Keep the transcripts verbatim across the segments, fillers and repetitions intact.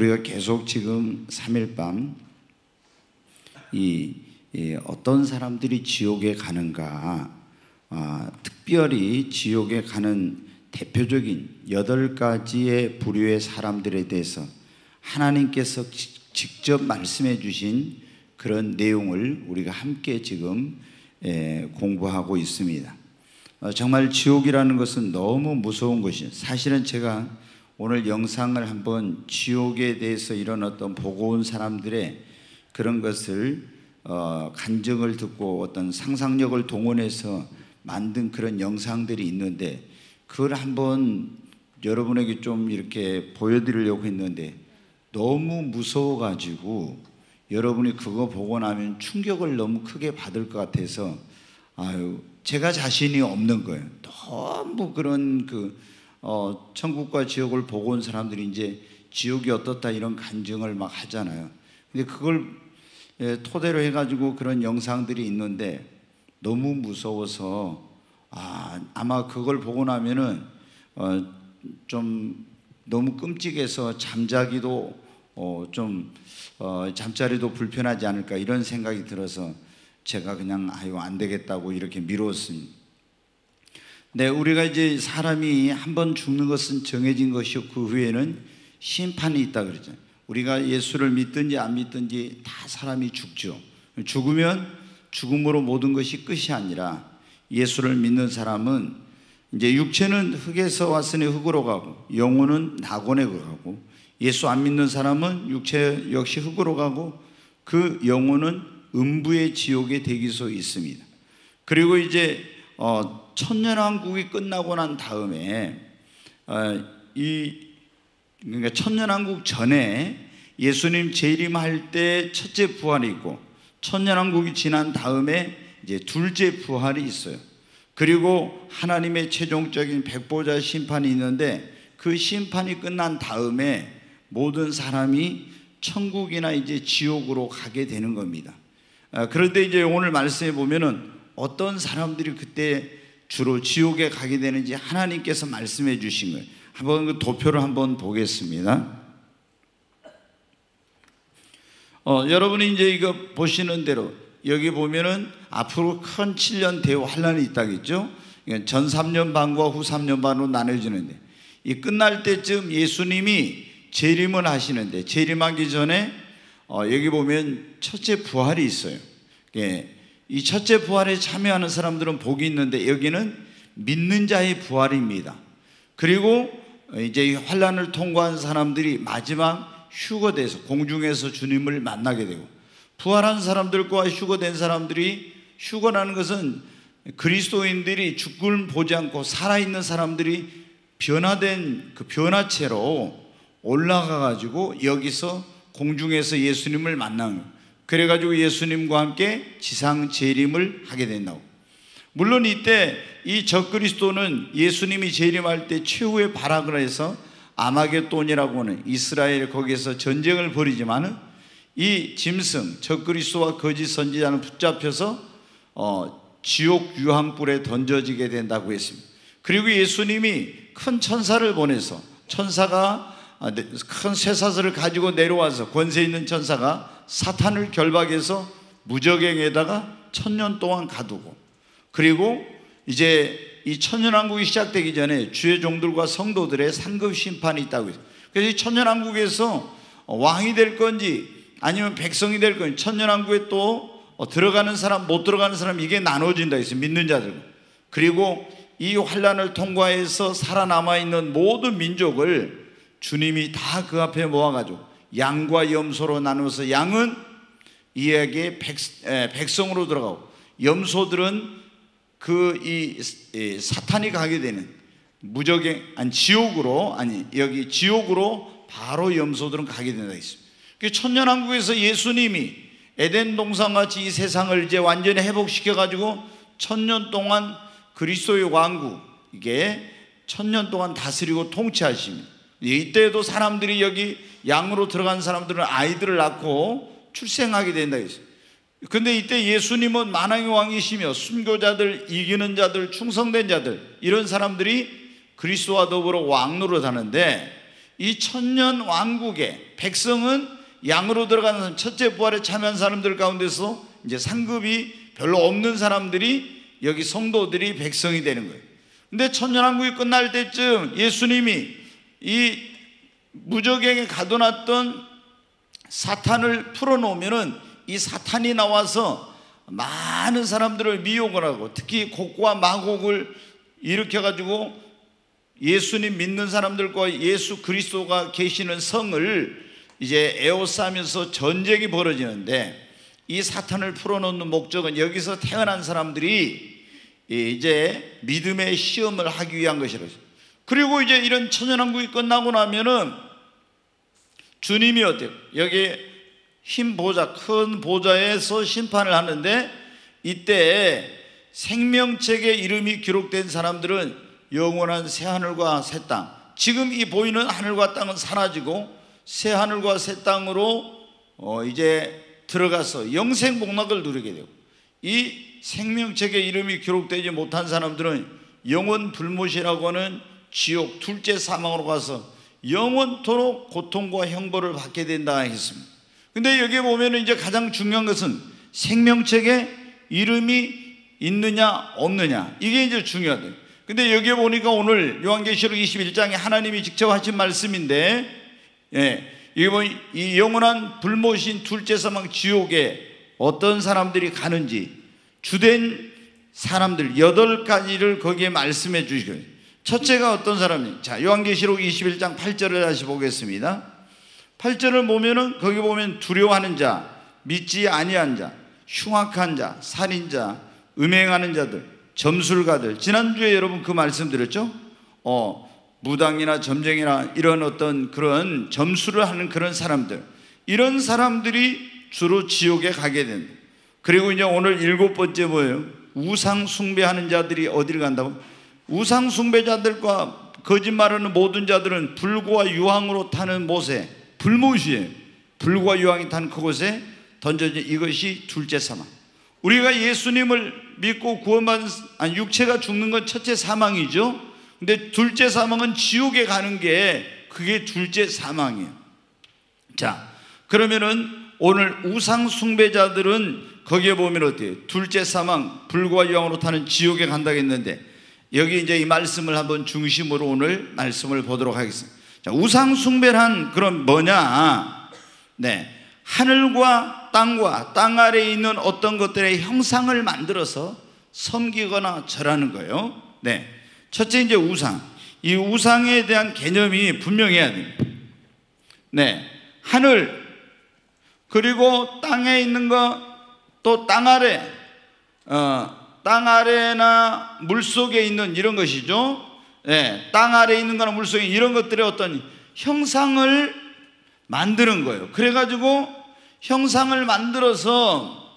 우리가 계속 지금 삼 일 밤 이, 이 어떤 사람들이 지옥에 가는가, 아, 특별히 지옥에 가는 대표적인 여덟 가지의 부류의 사람들에 대해서 하나님께서 직접 말씀해 주신 그런 내용을 우리가 함께 지금 에, 공부하고 있습니다. 어, 정말 지옥이라는 것은 너무 무서운 것이에요. 사실은 제가 오늘 영상을 한번 지옥에 대해서 이런 어떤 보고 온 사람들의 그런 것을 어, 간증을 듣고 어떤 상상력을 동원해서 만든 그런 영상들이 있는데, 그걸 한번 여러분에게 좀 이렇게 보여드리려고 했는데 너무 무서워가지고 여러분이 그거 보고 나면 충격을 너무 크게 받을 것 같아서 아유, 제가 자신이 없는 거예요. 너무 그런 그 어, 천국과 지옥을 보고 온 사람들이 이제 지옥이 어떻다 이런 간증을 막 하잖아요. 근데 그걸 예, 토대로 해가지고 그런 영상들이 있는데 너무 무서워서 아, 아마 그걸 보고 나면은 어, 좀 너무 끔찍해서 잠자기도 어, 좀 어, 잠자리도 불편하지 않을까 이런 생각이 들어서 제가 그냥 아유 안 되겠다고 이렇게 미뤘습니다. 네, 우리가 이제 사람이 한 번 죽는 것은 정해진 것이고 그 후에는 심판이 있다 그러죠. 우리가 예수를 믿든지 안 믿든지 다 사람이 죽죠. 죽으면 죽음으로 모든 것이 끝이 아니라 예수를 믿는 사람은 이제 육체는 흙에서 왔으니 흙으로 가고 영혼은 낙원에 가고, 예수 안 믿는 사람은 육체 역시 흙으로 가고 그 영혼은 음부의 지옥의 대기소에 있습니다. 그리고 이제 어, 천년왕국이 끝나고 난 다음에 어, 이 그러니까 천년왕국 전에 예수님 재림할 때 첫째 부활이 있고 천년왕국이 지난 다음에 이제 둘째 부활이 있어요. 그리고 하나님의 최종적인 백보자 심판이 있는데 그 심판이 끝난 다음에 모든 사람이 천국이나 이제 지옥으로 가게 되는 겁니다. 그런데 이제 오늘 말씀에 보면은 어떤 사람들이 그때 주로 지옥에 가게 되는지 하나님께서 말씀해 주신 거예요. 한번 그 도표를 한번 보겠습니다. 어, 여러분이 이제 이거 보시는 대로 여기 보면은 앞으로 큰 칠 년 대후 환란이 있다겠죠. 전 삼 년 반과 후 삼 년 반으로 나눠지는데 이 끝날 때쯤 예수님이 재림을 하시는데 재림하기 전에 어, 여기 보면 첫째 부활이 있어요. 예, 이 첫째 부활에 참여하는 사람들은 복이 있는데 여기는 믿는 자의 부활입니다. 그리고 이제 환란을 통과한 사람들이 마지막 휴거돼서 공중에서 주님을 만나게 되고, 부활한 사람들과 휴거된 사람들이, 휴거라는 것은 그리스도인들이 죽음을 보지 않고 살아있는 사람들이 변화된 그 변화체로 올라가 가지고 여기서 공중에서 예수님을 만나는 거예요. 그래가지고 예수님과 함께 지상 재림을 하게 된다고. 물론 이때 이 적그리스도는 예수님이 재림할 때 최후의 발악을 해서 아마겟돈이라고 하는 이스라엘 거기에서 전쟁을 벌이지만은 이 짐승 적그리스도와 거짓 선지자는 붙잡혀서 어, 지옥 유황불에 던져지게 된다고 했습니다. 그리고 예수님이 큰 천사를 보내서 천사가 큰 쇠사슬을 가지고 내려와서 권세 있는 천사가 사탄을 결박해서 무저갱에다가 천년 동안 가두고, 그리고 이제 이 천년왕국이 시작되기 전에 주의 종들과 성도들의 상급 심판이 있다고 했어요. 그래서 이 천년왕국에서 왕이 될 건지 아니면 백성이 될 건지, 천년왕국에 또 들어가는 사람 못 들어가는 사람 이게 나눠진다 했어요. 믿는 자들. 그리고 이 환란을 통과해서 살아남아 있는 모든 민족을 주님이 다 그 앞에 모아가지고 양과 염소로 나누어서 양은 이에게 백, 에, 백성으로 들어가고 염소들은 그 이 사탄이 가게 되는 무적의 아니 지옥으로 아니 여기 지옥으로 바로 염소들은 가게 된다 했습니다. 그 천년왕국에서 예수님이 에덴 동산같이 이 세상을 이제 완전히 회복시켜 가지고 천년 동안 그리스도의 왕국, 이게 천년 동안 다스리고 통치하십니다. 이때에도 사람들이 여기 양으로 들어간 사람들은 아이들을 낳고 출생하게 된다 했어요. 근데 이때 예수님은 만왕의 왕이시며 순교자들, 이기는 자들, 충성된 자들, 이런 사람들이 그리스도와 더불어 왕노릇 하는데 이 천년 왕국에 백성은 양으로 들어가는 첫째 부활에 참여한 사람들 가운데서 이제 상급이 별로 없는 사람들이 여기 성도들이 백성이 되는 거예요. 근데 천년왕국이 끝날 때쯤 예수님이 이 무적에게 가둬놨던 사탄을 풀어놓으면은 이 사탄이 나와서 많은 사람들을 미혹을 하고 특히 곡과 마곡을 일으켜가지고 예수님 믿는 사람들과 예수 그리스도가 계시는 성을 이제 에워싸면서 전쟁이 벌어지는데, 이 사탄을 풀어놓는 목적은 여기서 태어난 사람들이 이제 믿음의 시험을 하기 위한 것이라고. 그리고 이제 이런 천년왕국이 끝나고 나면은 주님이 어때요? 여기 흰 보좌, 큰 보좌에서 심판을 하는데, 이때 생명책에 이름이 기록된 사람들은 영원한 새하늘과 새 땅, 지금 이 보이는 하늘과 땅은 사라지고 새하늘과 새 땅으로 어 이제 들어가서 영생 복락을 누리게 되고, 이 생명책에 이름이 기록되지 못한 사람들은 영원 불못이라고 하는 지옥 둘째 사망으로 가서 영원토록 고통과 형벌을 받게 된다 했습니다. 근데 여기 보면 이제 가장 중요한 것은 생명책에 이름이 있느냐 없느냐, 이게 이제 중요하다. 근데 여기 보니까 오늘 요한계시록 이십일 장에 하나님이 직접 하신 말씀인데, 예, 이 영원한 불못인 둘째 사망 지옥에 어떤 사람들이 가는지 주된 사람들 여덟 가지를 거기에 말씀해 주시거든요. 첫째가 어떤 사람이, 자 요한계시록 이십일 장 팔 절을 다시 보겠습니다. 팔 절을 보면은 거기 보면 두려워하는 자, 믿지 아니한 자, 흉악한 자, 살인자, 음행하는 자들, 점술가들. 지난주에 여러분 그 말씀 드렸죠? 어, 무당이나 점쟁이나 이런 어떤 그런 점수를 하는 그런 사람들, 이런 사람들이 주로 지옥에 가게 된다. 그리고 이제 오늘 일곱 번째 뭐예요? 우상 숭배하는 자들이 어디를 간다고? 우상 숭배자들과 거짓말하는 모든 자들은 불과 유황으로 타는 못에, 불못이에요. 불과 유황이 탄 그곳에 던져진, 이것이 둘째 사망. 우리가 예수님을 믿고 구원받은, 아니 육체가 죽는 건 첫째 사망이죠. 근데 둘째 사망은 지옥에 가는 게, 그게 둘째 사망이에요. 자, 그러면은 오늘 우상 숭배자들은 거기에 보면 어때요? 둘째 사망, 불과 유황으로 타는 지옥에 간다고 했는데, 여기 이제 이 말씀을 한번 중심으로 오늘 말씀을 보도록 하겠습니다. 자, 우상 숭배란 그럼 뭐냐? 네, 하늘과 땅과 땅 아래에 있는 어떤 것들의 형상을 만들어서 섬기거나 절하는 거예요. 네, 첫째 이제 우상. 이 우상에 대한 개념이 분명해야 됩니다. 네, 하늘, 그리고 땅에 있는 거, 또 땅 아래, 어, 땅 아래나 물 속에 있는 이런 것이죠. 네, 땅 아래에 있는 거나 물 속에 이런 것들의 어떤 형상을 만드는 거예요. 그래가지고 형상을 만들어서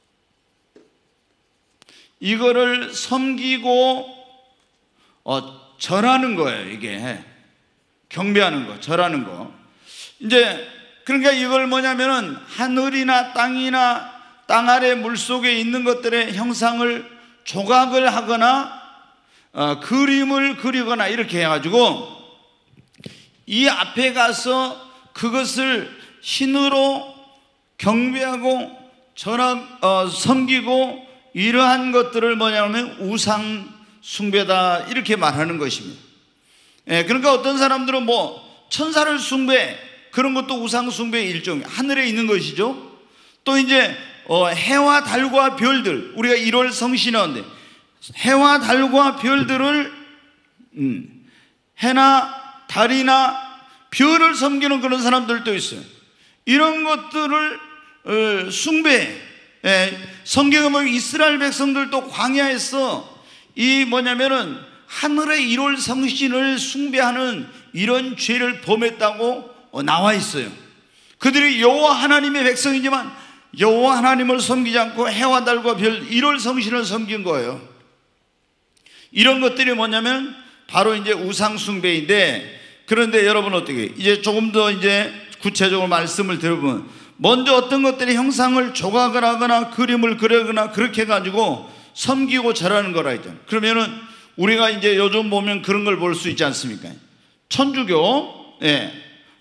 이거를 섬기고 어, 절하는 거예요. 이게 경배하는 거, 절하는 거. 이제 그러니까 이걸 뭐냐면은 하늘이나 땅이나 땅 아래 물 속에 있는 것들의 형상을 조각을 하거나 어, 그림을 그리거나 이렇게 해가지고 이 앞에 가서 그것을 신으로 경배하고 절하, 어, 섬기고, 이러한 것들을 뭐냐면 우상 숭배다, 이렇게 말하는 것입니다. 예, 그러니까 어떤 사람들은 뭐 천사를 숭배, 그런 것도 우상 숭배의 일종, 하늘에 있는 것이죠. 또 이제 어, 해와 달과 별들, 우리가 일월 성신하는데 해와 달과 별들을 음, 해나 달이나 별을 섬기는 그런 사람들도 있어요. 이런 것들을 어, 숭배. 예, 성경에 보면 이스라엘 백성들도 광야에서 이 뭐냐면은 하늘의 일월 성신을 숭배하는 이런 죄를 범했다고 어, 나와 있어요. 그들이 여호와 하나님의 백성이지만 여호와 하나님을 섬기지 않고 해와 달과 별, 일월 성신을 섬긴 거예요. 이런 것들이 뭐냐면 바로 이제 우상 숭배인데, 그런데 여러분 어떻게, 이제 조금 더 이제 구체적으로 말씀을 들어보면, 먼저 어떤 것들이 형상을 조각을 하거나 그림을 그리거나 그렇게 해가지고 섬기고 절하는 거라 했잖아요. 그러면은 우리가 이제 요즘 보면 그런 걸 볼 수 있지 않습니까? 천주교, 예,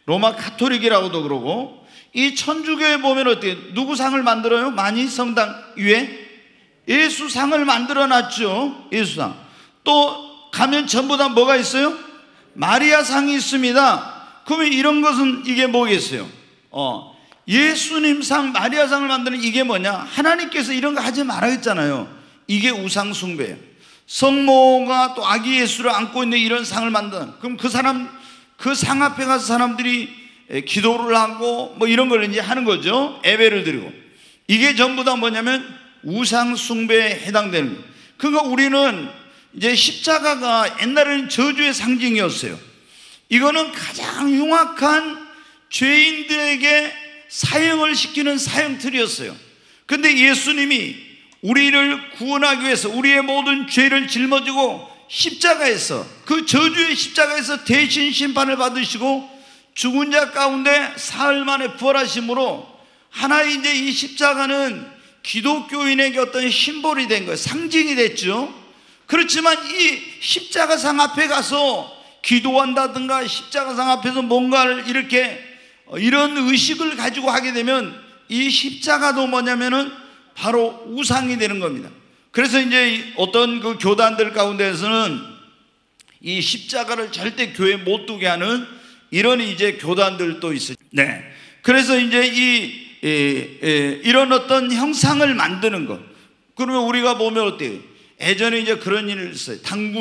로마 카톨릭이라고도 그러고, 이 천주교에 보면 어때요? 누구 상을 만들어요? 많이 성당 위에 예수상을 만들어 놨죠. 예수상. 또 가면 전부 다 뭐가 있어요? 마리아상이 있습니다. 그러면 이런 것은 이게 뭐겠어요? 어, 예수님상, 마리아상을 만드는 이게 뭐냐? 하나님께서 이런 거 하지 말아 했잖아요. 이게 우상숭배예요. 성모가 또 아기 예수를 안고 있는 이런 상을 만드는, 그럼 그 사람, 그 상 앞에 가서 사람들이 기도를 하고 뭐 이런 걸 이제 하는 거죠. 예배를 드리고. 이게 전부 다 뭐냐면 우상숭배에 해당되는 거예요. 그러니까 우리는 이제 십자가가 옛날에는 저주의 상징이었어요. 이거는 가장 흉악한 죄인들에게 사형을 시키는 사형틀이었어요. 근데 예수님이 우리를 구원하기 위해서 우리의 모든 죄를 짊어지고 십자가에서, 그 저주의 십자가에서 대신 심판을 받으시고 죽은 자 가운데 사흘 만에 부활하심으로 하나의 이제 이 십자가는 기독교인에게 어떤 심볼이 된 거예요. 상징이 됐죠. 그렇지만 이 십자가상 앞에 가서 기도한다든가 십자가상 앞에서 뭔가를 이렇게 이런 의식을 가지고 하게 되면 이 십자가도 뭐냐면은 바로 우상이 되는 겁니다. 그래서 이제 어떤 그 교단들 가운데서는 이 십자가를 절대 교회에 못 두게 하는 이런 이제 교단들도 있어요. 네. 그래서 이제 이 에, 에, 이런 어떤 형상을 만드는 것. 그러면 우리가 보면 어때요? 예전에 이제 그런 일을 했어요.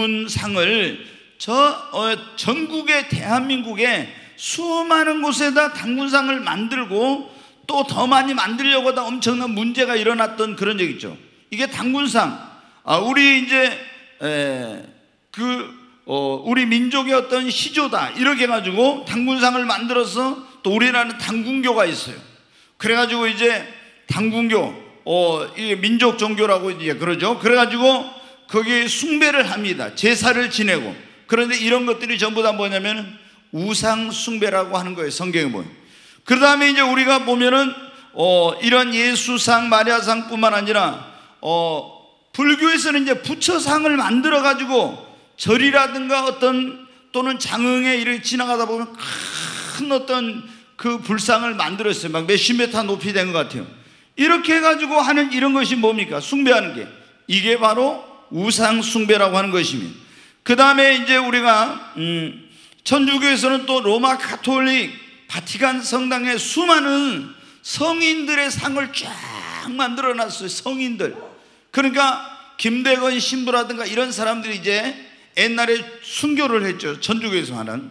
당군상을 저 어, 전국의 대한민국에 수많은 곳에다 당군상을 만들고 또 더 많이 만들려고 하다 엄청난 문제가 일어났던 그런 적 있죠. 이게 당군상, 아, 우리 이제 에, 그 어, 우리 민족의 어떤 시조다 이렇게 해가지고 당군상을 만들어서, 또 우리나라는 당군교가 있어요. 그래가지고 이제 당군교, 어, 이 민족 종교라고 이제 그러죠. 그래가지고 거기에 숭배를 합니다. 제사를 지내고. 그런데 이런 것들이 전부 다 뭐냐면 우상 숭배라고 하는 거예요. 성경에 보면. 그 다음에 이제 우리가 보면은 어, 이런 예수상, 마리아상뿐만 아니라 어, 불교에서는 이제 부처상을 만들어 가지고 절이라든가 어떤 또는 장흥에 이렇게 지나가다 보면 큰 어떤 그 불상을 만들었어요. 막 몇십 미터 높이 된 것 같아요. 이렇게 해가지고 하는 이런 것이 뭡니까? 숭배하는 게. 이게 바로 우상 숭배라고 하는 것입니다. 그 다음에 이제 우리가 음, 천주교에서는 또 로마 가톨릭 바티칸 성당에 수많은 성인들의 상을 쫙 만들어 놨어요. 성인들. 그러니까 김대건 신부라든가 이런 사람들이 이제 옛날에 순교를 했죠. 천주교에서 하는.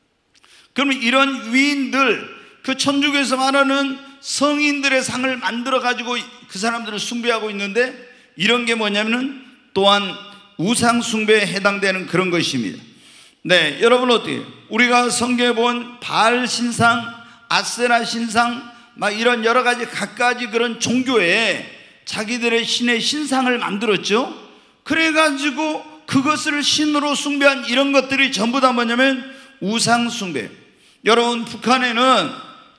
그러면 이런 위인들, 그 천주교에서 말하는 성인들의 상을 만들어 가지고 그 사람들을 숭배하고 있는데, 이런 게 뭐냐면은 또한 우상 숭배에 해당되는 그런 것입니다. 네, 여러분 어때요? 우리가 성경에 본 바알 신상, 아세라 신상, 막 이런 여러 가지 갖가지 그런 종교에 자기들의 신의 신상을 만들었죠. 그래가지고 그것을 신으로 숭배한 이런 것들이 전부 다 뭐냐면 우상 숭배. 여러분, 북한에는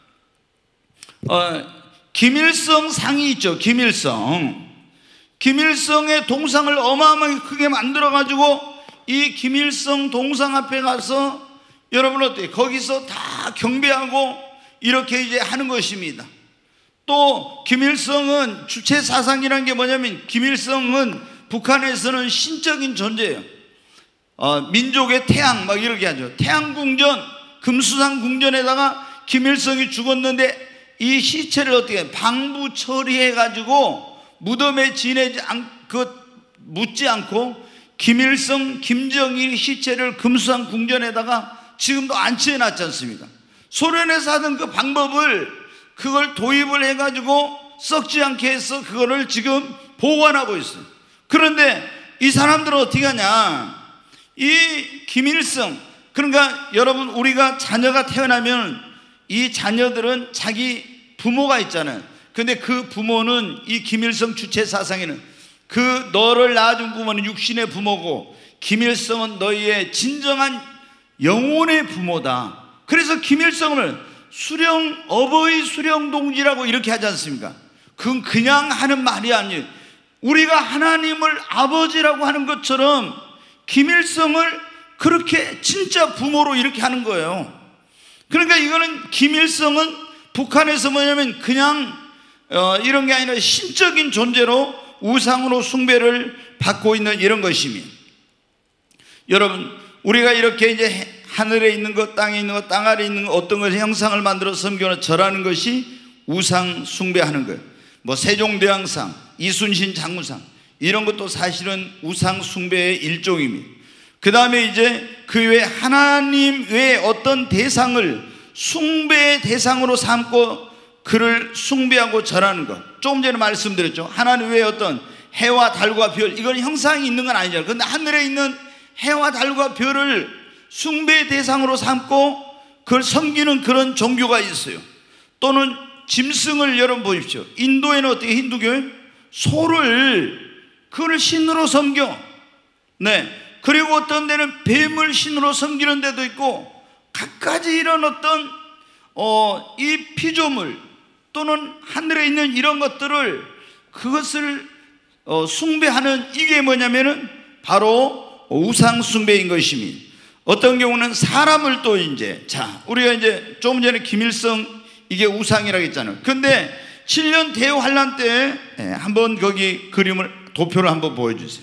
어, 김일성 상이 있죠. 김일성. 김일성의 동상을 어마어마하게 크게 만들어가지고 이 김일성 동상 앞에 가서 여러분 어때요? 거기서 다 경배하고 이렇게 이제 하는 것입니다. 또 김일성은 주체 사상이라는 게 뭐냐면, 김일성은 북한에서는 신적인 존재예요. 어, 민족의 태양 막 이렇게 하죠. 태양궁전, 금수산 궁전에다가 김일성이 죽었는데 이 시체를 어떻게 방부 처리해 가지고 무덤에 지내지 않, 그 묻지 않고 김일성, 김정일 시체를 금수산 궁전에다가 지금도 안치해 놨지 않습니까? 소련에서 하던 그 방법을 그걸 도입을 해 가지고 썩지 않게 해서 그거를 지금 보관하고 있어요. 그런데 이 사람들은 어떻게 하냐? 이 김일성, 그러니까 여러분, 우리가 자녀가 태어나면 이 자녀들은 자기 부모가 있잖아요. 근데 그 부모는 이 김일성 주체 사상에는 그 너를 낳아준 부모는 육신의 부모고 김일성은 너희의 진정한 영혼의 부모다. 그래서 김일성을 수령, 어버이 수령동지라고 이렇게 하지 않습니까? 그건 그냥 하는 말이 아니에요. 우리가 하나님을 아버지라고 하는 것처럼 김일성을 그렇게 진짜 부모로 이렇게 하는 거예요. 그러니까 이거는 김일성은 북한에서 뭐냐면 그냥 어, 이런 게 아니라 신적인 존재로 우상으로 숭배를 받고 있는 이런 것입니다. 여러분, 우리가 이렇게 이제 하늘에 있는 것, 땅에 있는 것, 땅 아래에 있는 것, 어떤 것의 형상을 만들어 섬기거나 절하는 것이 우상 숭배하는 거예요. 뭐 세종대왕상, 이순신 장군상 이런 것도 사실은 우상 숭배의 일종입니다. 그 다음에 이제 그 외에 하나님 외에 어떤 대상을 숭배의 대상으로 삼고 그를 숭배하고 절하는 것, 조금 전에 말씀드렸죠. 하나님 외에 어떤 해와 달과 별, 이건 형상이 있는 건 아니잖아요. 그런데 하늘에 있는 해와 달과 별을 숭배의 대상으로 삼고 그걸 섬기는 그런 종교가 있어요. 또는 짐승을 여러분 보십시오. 인도에는 어떻게 힌두교에 소를 그걸 신으로 섬겨. 네. 그리고 어떤 데는 뱀을 신으로 섬기는 데도 있고 갖가지 이런 어떤 어, 이 피조물 또는 하늘에 있는 이런 것들을 그것을 어, 숭배하는 이게 뭐냐면은 바로 우상 숭배인 것입니다. 어떤 경우는 사람을 또 이제 자 우리가 이제 조금 전에 김일성 이게 우상이라고 했잖아요. 근데 칠 년 대환란 때 예, 한번 거기 그림을 도표를 한번 보여주세요.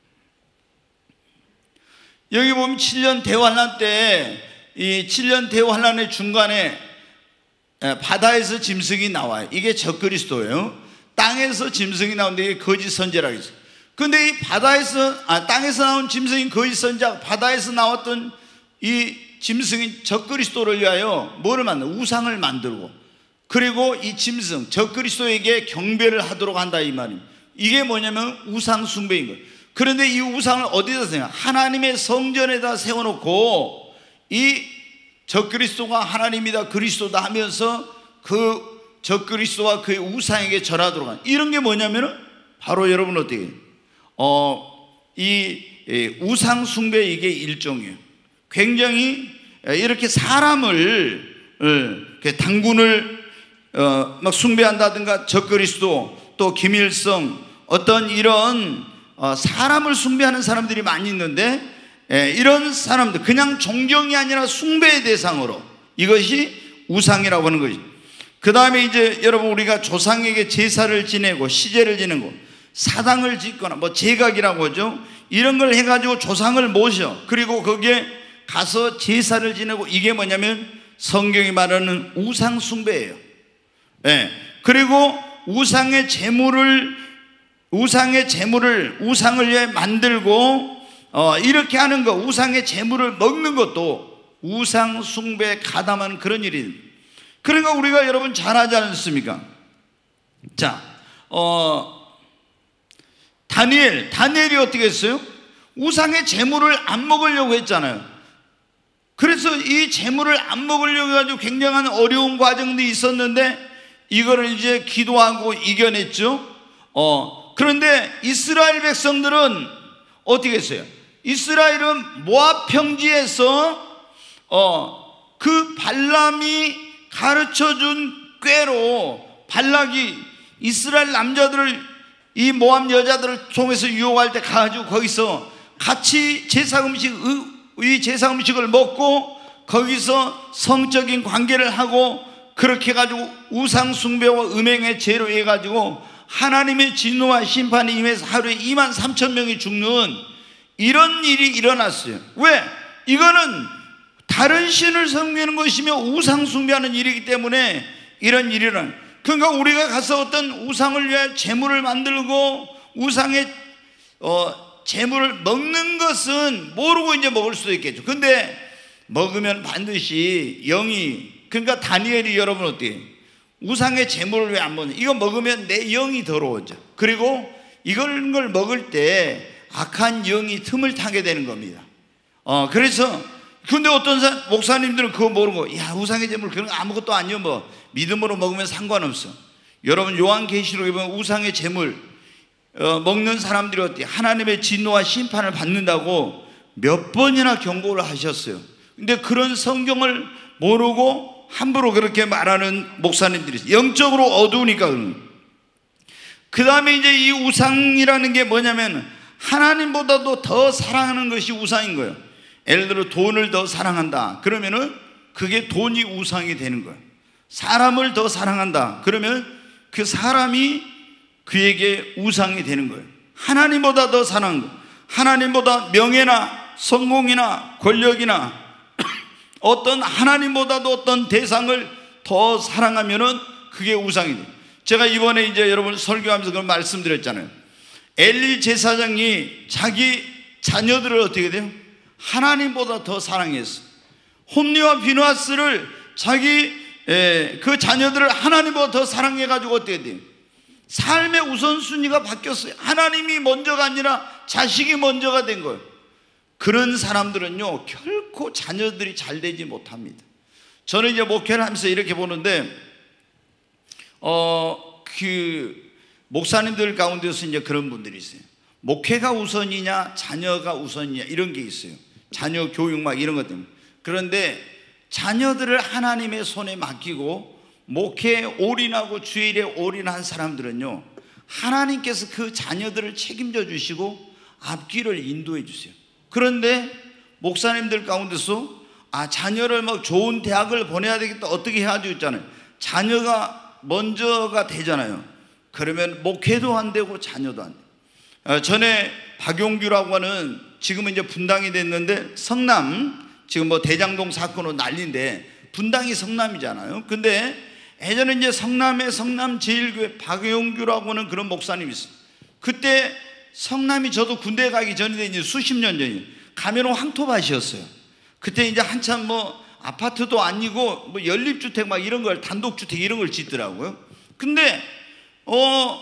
여기 보면 칠 년 대환란 때 이 칠 년 대환란의 중간에 바다에서 짐승이 나와요. 이게 적그리스도예요. 땅에서 짐승이 나오는데 이게 거짓 선지라고 했어요. 근데 이 바다에서 아 땅에서 나온 짐승이 거짓 선지자, 바다에서 나왔던 이 짐승이 적그리스도를 위하여 뭐를 만들어? 우상을 만들고, 그리고 이 짐승 적그리스도에게 경배를 하도록 한다 이 말입니다. 이게 뭐냐면 우상 숭배인 거예요. 그런데 이 우상을 어디다 세워요? 하나님의 성전에다 세워놓고 이 적그리스도가 하나님이다 그리스도다 하면서 그 적그리스도와 그의 우상에게 절하도록 하는, 이런 게 뭐냐면은 바로 여러분 어떻게 어, 이 우상 숭배 이게 일종이에요. 굉장히 이렇게 사람을 당군을 어, 막 숭배한다든가 적그리스도 또 김일성 어떤 이런 어, 사람을 숭배하는 사람들이 많이 있는데 예, 이런 사람들 그냥 존경이 아니라 숭배의 대상으로 이것이 우상이라고 하는 거죠. 그 다음에 이제 여러분 우리가 조상에게 제사를 지내고 시제를 지내고 사당을 짓거나 뭐 제각이라고 하죠. 이런 걸 해가지고 조상을 모셔 그리고 거기에 가서 제사를 지내고 이게 뭐냐면 성경이 말하는 우상 숭배예요. 예. 그리고 우상의 제물을 우상의 제물을 우상을 위해 만들고 어, 이렇게 하는 거, 우상의 제물을 먹는 것도 우상 숭배에 가담하는 그런 일입니다. 그러니까 우리가 여러분 잘하지 않습니까? 자, 어, 다니엘, 다니엘이 어떻게 했어요? 우상의 제물을 안 먹으려고 했잖아요. 그래서 이 제물을 안 먹으려고 해가지고 굉장한 어려운 과정도 있었는데 이거를 이제 기도하고 이겨냈죠. 어, 그런데 이스라엘 백성들은 어떻게 했어요? 이스라엘은 모압 평지에서 어, 그 발람이 가르쳐준 꾀로 발락이 이스라엘 남자들을 이 모압 여자들을 통해서 유혹할 때 가가지고 거기서 같이 제사 음식, 이 제사 음식을 먹고 거기서 성적인 관계를 하고 그렇게 해가지고 우상 숭배와 음행의 죄로 해가지고 하나님의 진노와 심판이 임해서 하루에 이만 삼천 명이 죽는 이런 일이 일어났어요. 왜? 이거는 다른 신을 섬기는 것이며 우상 숭배하는 일이기 때문에 이런 일이 일어나요. 그러니까 우리가 가서 어떤 우상을 위해 제물을 만들고 우상의 어, 제물을 먹는 것은 모르고 이제 먹을 수도 있겠죠. 근데 먹으면 반드시 영이, 그러니까 다니엘이 여러분 어때요? 우상의 제물을 왜 안 먹냐? 이거 먹으면 내 영이 더러워져. 그리고 이걸 걸 먹을 때 악한 영이 틈을 타게 되는 겁니다. 어, 그래서 근데 어떤 사, 목사님들은 그거 모르고 야 우상의 제물 그런 거 아무것도 아니요 뭐 믿음으로 먹으면 상관없어. 여러분 요한계시록에 보면 우상의 제물 어, 먹는 사람들이 어때? 하나님의 진노와 심판을 받는다고 몇 번이나 경고를 하셨어요. 근데 그런 성경을 모르고 함부로 그렇게 말하는 목사님들이 있어요. 영적으로 어두우니까. 그 다음에 이제 이 우상이라는 게 뭐냐면 하나님보다도 더 사랑하는 것이 우상인 거예요. 예를 들어 돈을 더 사랑한다 그러면은 그게 돈이 우상이 되는 거예요. 사람을 더 사랑한다 그러면 그 사람이 그에게 우상이 되는 거예요. 하나님보다 더 사랑한 거, 하나님보다 명예나 성공이나 권력이나 어떤 하나님보다도 어떤 대상을 더 사랑하면은 그게 우상이 돼요. 제가 이번에 이제 여러분 설교하면서 그런 말씀드렸잖아요. 엘리 제사장이 자기 자녀들을 어떻게 돼요? 하나님보다 더 사랑했어. 홈리와 비누아스를 자기 에, 그 자녀들을 하나님보다 더 사랑해가지고 어떻게 돼요? 삶의 우선순위가 바뀌었어요. 하나님이 먼저가 아니라 자식이 먼저가 된 거예요. 그런 사람들은요 결코 자녀들이 잘 되지 못합니다. 저는 이제 목회를 하면서 이렇게 보는데 어 그 목사님들 가운데서 이제 그런 분들이 있어요. 목회가 우선이냐 자녀가 우선이냐 이런 게 있어요. 자녀 교육 막 이런 것 때문에. 그런데 자녀들을 하나님의 손에 맡기고 목회에 올인하고 주일에 올인한 사람들은요 하나님께서 그 자녀들을 책임져 주시고 앞길을 인도해 주세요. 그런데 목사님들 가운데서 아 자녀를 막 좋은 대학을 보내야 되겠다 어떻게 해가지고 있잖아요. 자녀가 먼저가 되잖아요. 그러면 목회도 안 되고 자녀도 안 돼요. 어, 전에 박용규라고 하는 지금은 이제 분당이 됐는데 성남 지금 뭐 대장동 사건으로 난리인데 분당이 성남이잖아요. 근데 예전에 이제 성남의 성남 제일교회 박용규라고 하는 그런 목사님이 있어요. 그때 성남이 저도 군대 가기 전인데 이제 수십 년 전이에요. 가면은 황토밭이었어요. 그때 이제 한참 뭐 아파트도 아니고 뭐 연립주택 막 이런 걸 단독주택 이런 걸 짓더라고요. 근데 어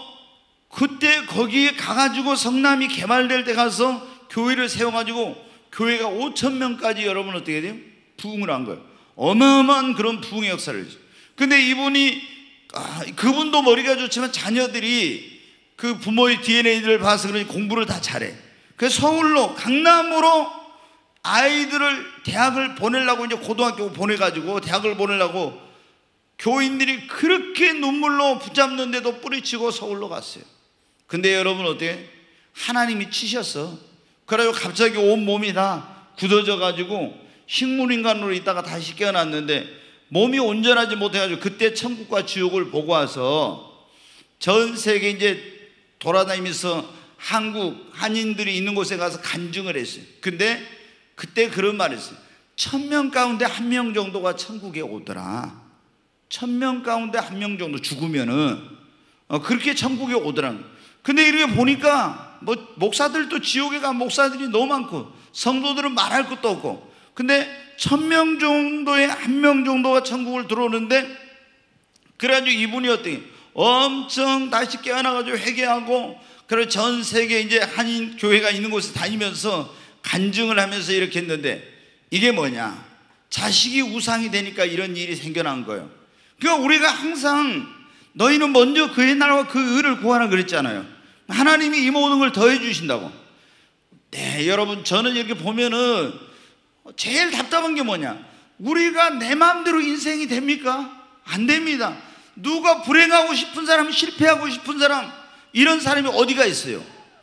그때 거기에 가가지고 성남이 개발될 때 가서 교회를 세워가지고 교회가 오천 명까지 여러분 어떻게 돼요? 부흥을 한 거예요. 어마어마한 그런 부흥의 역사를 했어요. 근데 이분이 아, 그분도 머리가 좋지만 자녀들이 그 부모의 디엔에이를 봐서 그런지 공부를 다 잘해. 그래서 서울로 강남으로 아이들을 대학을 보내려고 이제 고등학교 보내가지고 대학을 보내려고 교인들이 그렇게 눈물로 붙잡는데도 뿌리치고 서울로 갔어요. 근데 여러분 어때요? 하나님이 치셨어. 그래가지고 갑자기 온 몸이 다 굳어져 가지고 식물인간으로 있다가 다시 깨어났는데 몸이 온전하지 못해가지고 그때 천국과 지옥을 보고 와서 전 세계 이제 돌아다니면서 한국 한인들이 있는 곳에 가서 간증을 했어요. 근데 그때 그런 말을 했어요. 천 명 가운데 한 명 정도가 천국에 오더라. 천 명 가운데 한 명 정도 죽으면은 어, 그렇게 천국에 오더라. 근데 이렇게 보니까 뭐 목사들도 지옥에 간 목사들이 너무 많고 성도들은 말할 것도 없고 근데 천 명 정도에 한 명 정도가 천국을 들어오는데 그래가지고 이분이 어떻게 엄청 다시 깨어나가지고 회개하고 그리고 전 세계 이제 한인 교회가 있는 곳에 다니면서 간증을 하면서 이렇게 했는데 이게 뭐냐? 자식이 우상이 되니까 이런 일이 생겨난 거예요. 그러니까 우리가 항상 너희는 먼저 그의 나라와 그 의를 구하라 그랬잖아요. 하나님이 이 모든 걸 더해 주신다고. 네, 여러분 저는 이렇게 보면은 제일 답답한 게 뭐냐? 우리가 내 마음대로 인생이 됩니까? 안 됩니다. 누가 불행하고 싶은 사람, 실패하고 싶은 사람 이런 사람이 어디가 있어요?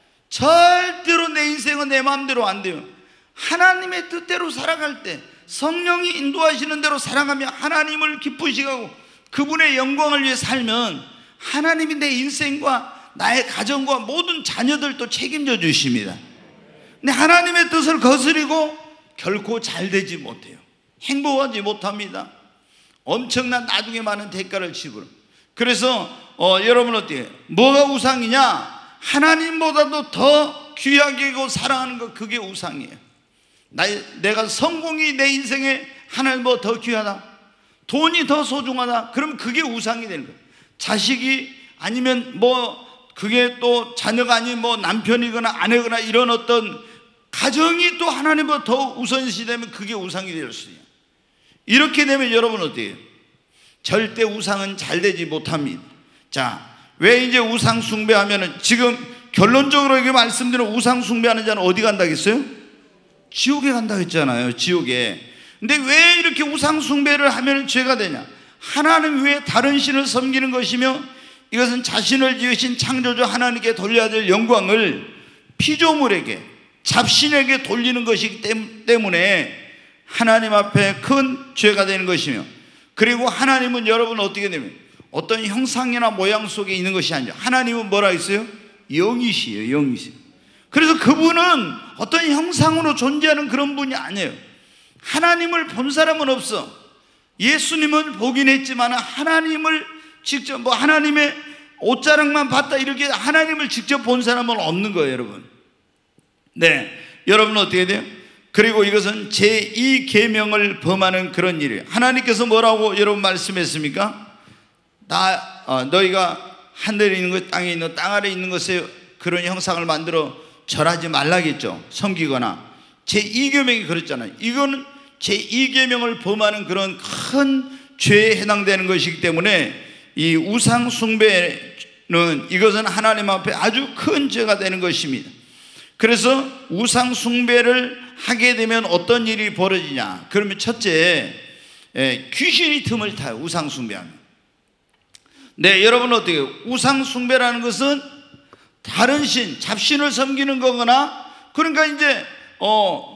절대로 내 인생은 내 마음대로 안 돼요. 하나님의 뜻대로 살아갈 때 성령이 인도하시는 대로 살아가며 하나님을 기쁘시게 하고 그분의 영광을 위해 살면 하나님이 내 인생과 나의 가정과 모든 자녀들도 책임져 주십니다. 근데 하나님의 뜻을 거스리고 결코 잘 되지 못해요. 행복하지 못합니다. 엄청난 나중에 많은 대가를 치르고. 그래서 어, 여러분 어때요? 뭐가 우상이냐? 하나님보다도 더 귀하게 고 사랑하는 것 그게 우상이에요. 나, 내가 성공이 내 인생에 하나님보다 더 귀하다, 돈이 더 소중하다, 그럼 그게 우상이 되는 거예요. 자식이 아니면 뭐 그게 또 자녀가 아닌 뭐 남편이거나 아내거나 이런 어떤 가정이 또 하나님보다 더 우선시 되면 그게 우상이 될 수 있어요. 이렇게 되면 여러분 어때요? 절대 우상은 잘 되지 못합니다. 자, 왜 이제 우상 숭배하면은 지금 결론적으로 이렇게 말씀드린 우상 숭배하는 자는 어디 간다 했어요? 지옥에 간다 했잖아요. 지옥에. 근데 왜 이렇게 우상 숭배를 하면 죄가 되냐? 하나님 외에 다른 신을 섬기는 것이며 이것은 자신을 지으신 창조주 하나님께 돌려야 될 영광을 피조물에게 잡신에게 돌리는 것이기 때문에 하나님 앞에 큰 죄가 되는 것이며, 그리고 하나님은 여러분 어떻게 되면 어떤 형상이나 모양 속에 있는 것이 아니죠. 하나님은 뭐라 했어요? 영이시에요. 영이시에요. 그래서 그분은 어떤 형상으로 존재하는 그런 분이 아니에요. 하나님을 본 사람은 없어. 예수님은 보긴 했지만 하나님을 직접 뭐 하나님의 옷자락만 봤다 이렇게 하나님을 직접 본 사람은 없는 거예요, 여러분. 네, 여러분 어떻게 돼요? 그리고 이것은 제이 계명을 범하는 그런 일이에요. 하나님께서 뭐라고 여러분 말씀했습니까? 나 어, 너희가 하늘에 있는 것, 땅에 있는 땅 아래 있는 것에 그런 형상을 만들어 절하지 말라겠죠. 섬기거나. 제이 계명이 그랬잖아요. 이거는 제이 계명을 범하는 그런 큰 죄에 해당되는 것이기 때문에 이 우상 숭배는 이것은 하나님 앞에 아주 큰 죄가 되는 것입니다. 그래서 우상 숭배를 하게 되면 어떤 일이 벌어지냐? 그러면 첫째, 예, 귀신이 틈을 타요. 우상 숭배하면. 네, 여러분 어떻게 해요? 우상 숭배라는 것은 다른 신, 잡신을 섬기는 거거나, 그러니까 이제 어,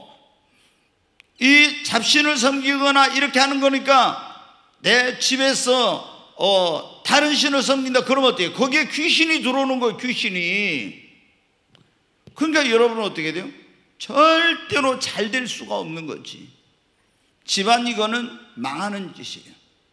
이 잡신을 섬기거나 이렇게 하는 거니까 내 집에서 어, 다른 신을 섬긴다. 그러면 어때요? 거기에 귀신이 들어오는 거예요. 귀신이. 그러니까 여러분은 어떻게 돼요? 절대로 잘 될 수가 없는 거지. 집안 이거는 망하는 짓이에요.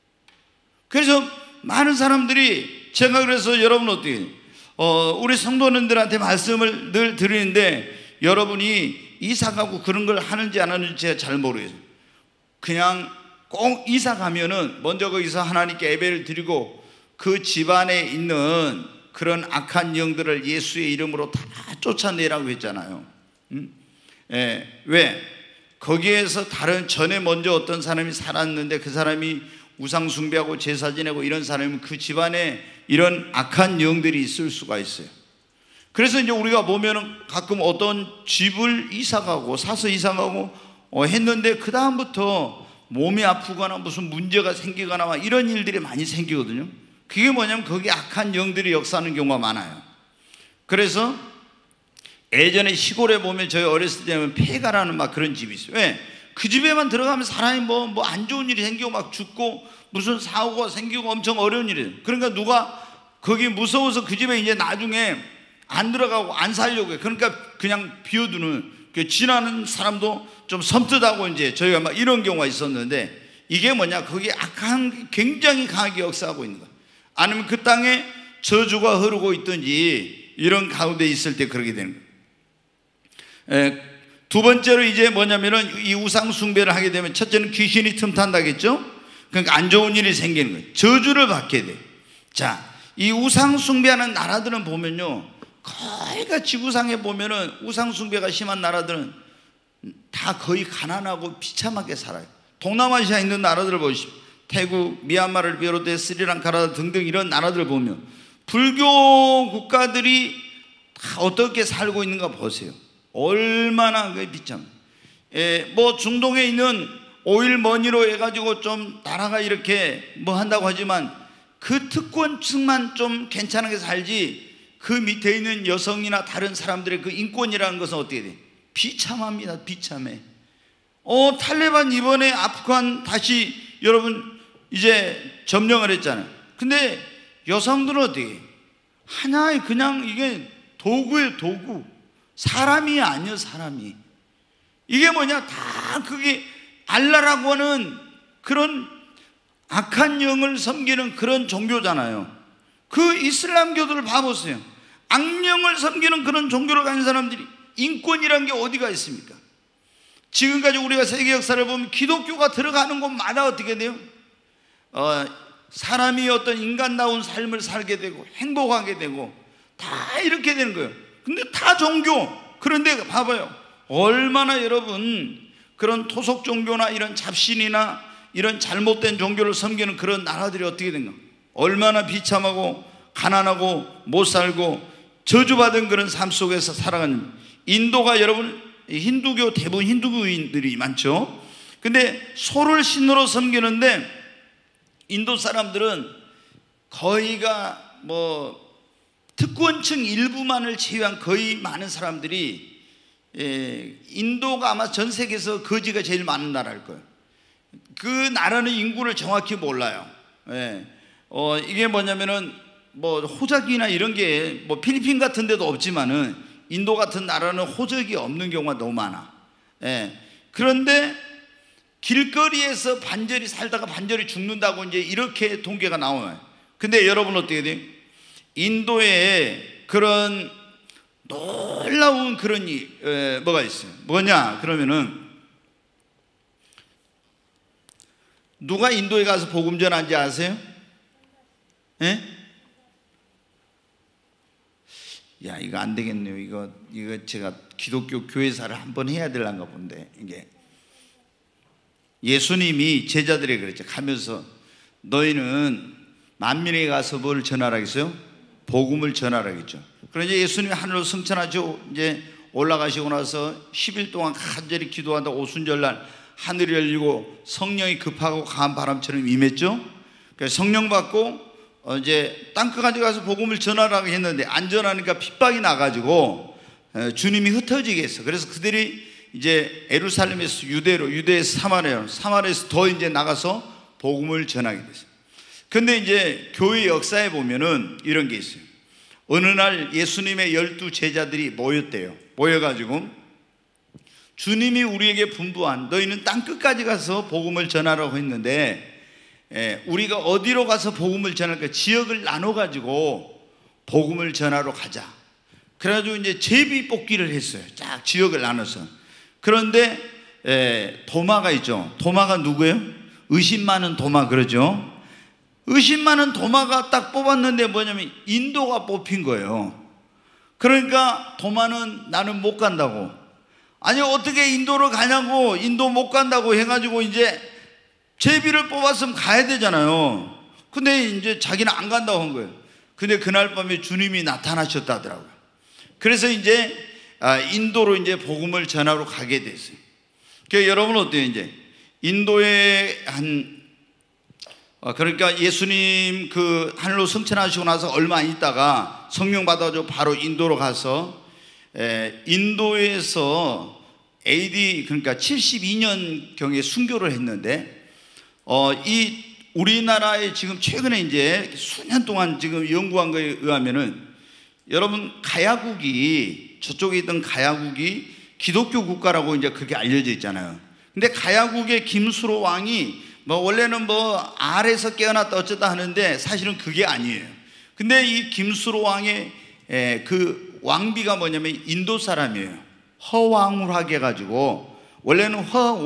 그래서 많은 사람들이, 제가 그래서 여러분 어떻게 해요? 어, 우리 성도님들한테 말씀을 늘 드리는데, 여러분이 이사 가고 그런 걸 하는지 안 하는지 제가 잘 모르겠어요. 그냥 꼭 이사 가면은 먼저 거기서 하나님께 예배를 드리고 그 집안에 있는 그런 악한 영들을 예수의 이름으로 다 쫓아내라고 했잖아요. 음? 예, 왜? 거기에서 다른 전에 먼저 어떤 사람이 살았는데 그 사람이 우상 숭배하고 제사 지내고 이런 사람이면 그 집안에 이런 악한 영들이 있을 수가 있어요. 그래서 이제 우리가 보면은 가끔 어떤 집을 이사 가고 사서 이사 가고 어 했는데 그 다음부터 몸이 아프거나 무슨 문제가 생기거나 막 이런 일들이 많이 생기거든요. 그게 뭐냐면 거기 악한 영들이 역사하는 경우가 많아요. 그래서 예전에 시골에 보면 저희 어렸을 때는 폐가라는 막 그런 집이 있어요. 왜? 그 집에만 들어가면 사람이 뭐, 뭐 안 좋은 일이 생기고 막 죽고 무슨 사고가 생기고 엄청 어려운 일이에요. 그러니까 누가 거기 무서워서 그 집에 이제 나중에 안 들어가고 안 살려고 해요. 그러니까 그냥 비워두는, 지나는 사람도 좀 섬뜩하고 이제 저희가 막 이런 경우가 있었는데, 이게 뭐냐? 거기에 악한 굉장히 강하게 역사하고 있는 거예요. 아니면 그 땅에 저주가 흐르고 있든지 이런 가운데 있을 때 그렇게 되는 거예요. 에, 두 번째로 이제 뭐냐면은 이 우상 숭배를 하게 되면 첫째는 귀신이 틈탄다겠죠? 그러니까 안 좋은 일이 생기는 거예요. 저주를 받게 돼요. 자, 이 우상 숭배하는 나라들은 보면요, 거의가 지구상에 보면은 우상 숭배가 심한 나라들은 다 거의 가난하고 비참하게 살아요. 동남아시아에 있는 나라들을 보십시오. 태국, 미얀마를 비롯해 스리랑카 등등 이런 나라들을 보면 불교 국가들이 다 어떻게 살고 있는가 보세요. 얼마나 그 비참. 예, 뭐 중동에 있는 오일머니로 해가지고 좀 나라가 이렇게 뭐 한다고 하지만 그 특권층만 좀 괜찮게 살지, 그 밑에 있는 여성이나 다른 사람들의 그 인권이라는 것은 어떻게 돼? 비참합니다. 비참해. 어, 탈레반 이번에 아프간 다시 여러분 이제 점령을 했잖아요. 근데 여성들은 어떻게? 하나의 그냥 이게 도구예요, 도구. 사람이 아니요, 사람이. 이게 뭐냐? 다 그게 알라라고 하는 그런 악한 영을 섬기는 그런 종교잖아요. 그 이슬람교들을 봐보세요. 악령을 섬기는 그런 종교를 가진 사람들이 인권이란 게 어디가 있습니까? 지금까지 우리가 세계 역사를 보면 기독교가 들어가는 곳마다 어떻게 돼요? 어, 사람이 어떤 인간다운 삶을 살게 되고 행복하게 되고 다 이렇게 되는 거예요. 근데 다 종교. 그런데 봐봐요, 얼마나 여러분 그런 토속 종교나 이런 잡신이나 이런 잘못된 종교를 섬기는 그런 나라들이 어떻게 된가? 얼마나 비참하고 가난하고 못 살고 저주받은 그런 삶 속에서 살아가는. 인도가 여러분 힌두교, 대부분 힌두교인들이 많죠. 근데 소를 신으로 섬기는데 인도 사람들은 거의가 뭐 특권층 일부만을 제외한 거의 많은 사람들이 예, 인도가 아마 전 세계에서 거지가 제일 많은 나라일 거예요. 그 나라는 인구를 정확히 몰라요. 예, 어, 이게 뭐냐면은 뭐 호적이나 이런 게 뭐 필리핀 같은 데도 없지만은 인도 같은 나라는 호적이 없는 경우가 너무 많아. 예, 그런데 길거리에서 반절이 살다가 반절이 죽는다고 이제 이렇게 통계가 나와요. 근데 여러분 어떻게 돼요? 인도에 그런 놀라운 그런 이, 에, 뭐가 있어요. 뭐냐 그러면은 누가 인도에 가서 복음 전한지 아세요? 예? 야, 이거 안 되겠네요. 이거 이거 제가 기독교 교회사를 한번 해야 될란가 본데. 이게 예수님이 제자들에게 그랬죠. 가면서 너희는 만민에게 가서 뭘 전하라겠어요? 복음을 전하라겠죠. 그러니 예수님이 하늘로 승천하시고 이제 올라가시고 나서 십 일 동안 간절히 기도하다 오순절날 하늘이 열리고 성령이 급하고 강한 바람처럼 임했죠. 그래서 성령 받고 어 이제 땅끝까지 가서 복음을 전하라고 했는데 안 전하니까 핍박이 나가지고 주님이 흩어지게 했어. 그래서 그들이 이제 예루살렘에서 유대로, 유대에서 사마리아로, 사마리아에서 더 이제 나가서 복음을 전하게 됐어요. 근데 이제 교회 역사에 보면은 이런 게 있어요. 어느 날 예수님의 열두 제자들이 모였대요. 모여가지고 주님이 우리에게 분부한 너희는 땅 끝까지 가서 복음을 전하라고 했는데 예, 우리가 어디로 가서 복음을 전할까? 지역을 나눠가지고 복음을 전하러 가자. 그래가지고 이제 제비 뽑기를 했어요. 쫙 지역을 나눠서. 그런데 에, 도마가 있죠. 도마가 누구예요? 의심 많은 도마, 그러죠. 의심 많은 도마가 딱 뽑았는데 뭐냐면 인도가 뽑힌 거예요. 그러니까 도마는 나는 못 간다고. 아니 어떻게 인도로 가냐고. 인도 못 간다고 해가지고 이제 제비를 뽑았으면 가야 되잖아요. 근데 이제 자기는 안 간다고 한 거예요. 근데 그날 밤에 주님이 나타나셨다더라고요. 그래서 이제 인도로 이제 복음을 전하러 가게 됐어요. 그러니까 여러분 어때요? 이제 인도에 한 그러니까 예수님 그 하늘로 승천하시고 나서 얼마 안 있다가 성령 받아서 바로 인도로 가서 인도에서 에이디 그러니까 칠십이 년경에 순교를 했는데 어, 이 우리나라에 지금 최근에 이제 수년 동안 지금 연구한 거에 의하면은 여러분 가야국이 저쪽에 있던 가야국이 기독교 국가라고 이제 그렇게 알려져 있잖아요. 근데 가야국의 김수로 왕이 뭐 원래는 뭐 알에서 깨어났다 어쩌다 하는데 사실은 그게 아니에요. 근데 이 김수로 왕의 에, 그 왕비가 뭐냐면 인도 사람이에요. 허왕울하게 해가지고 원래는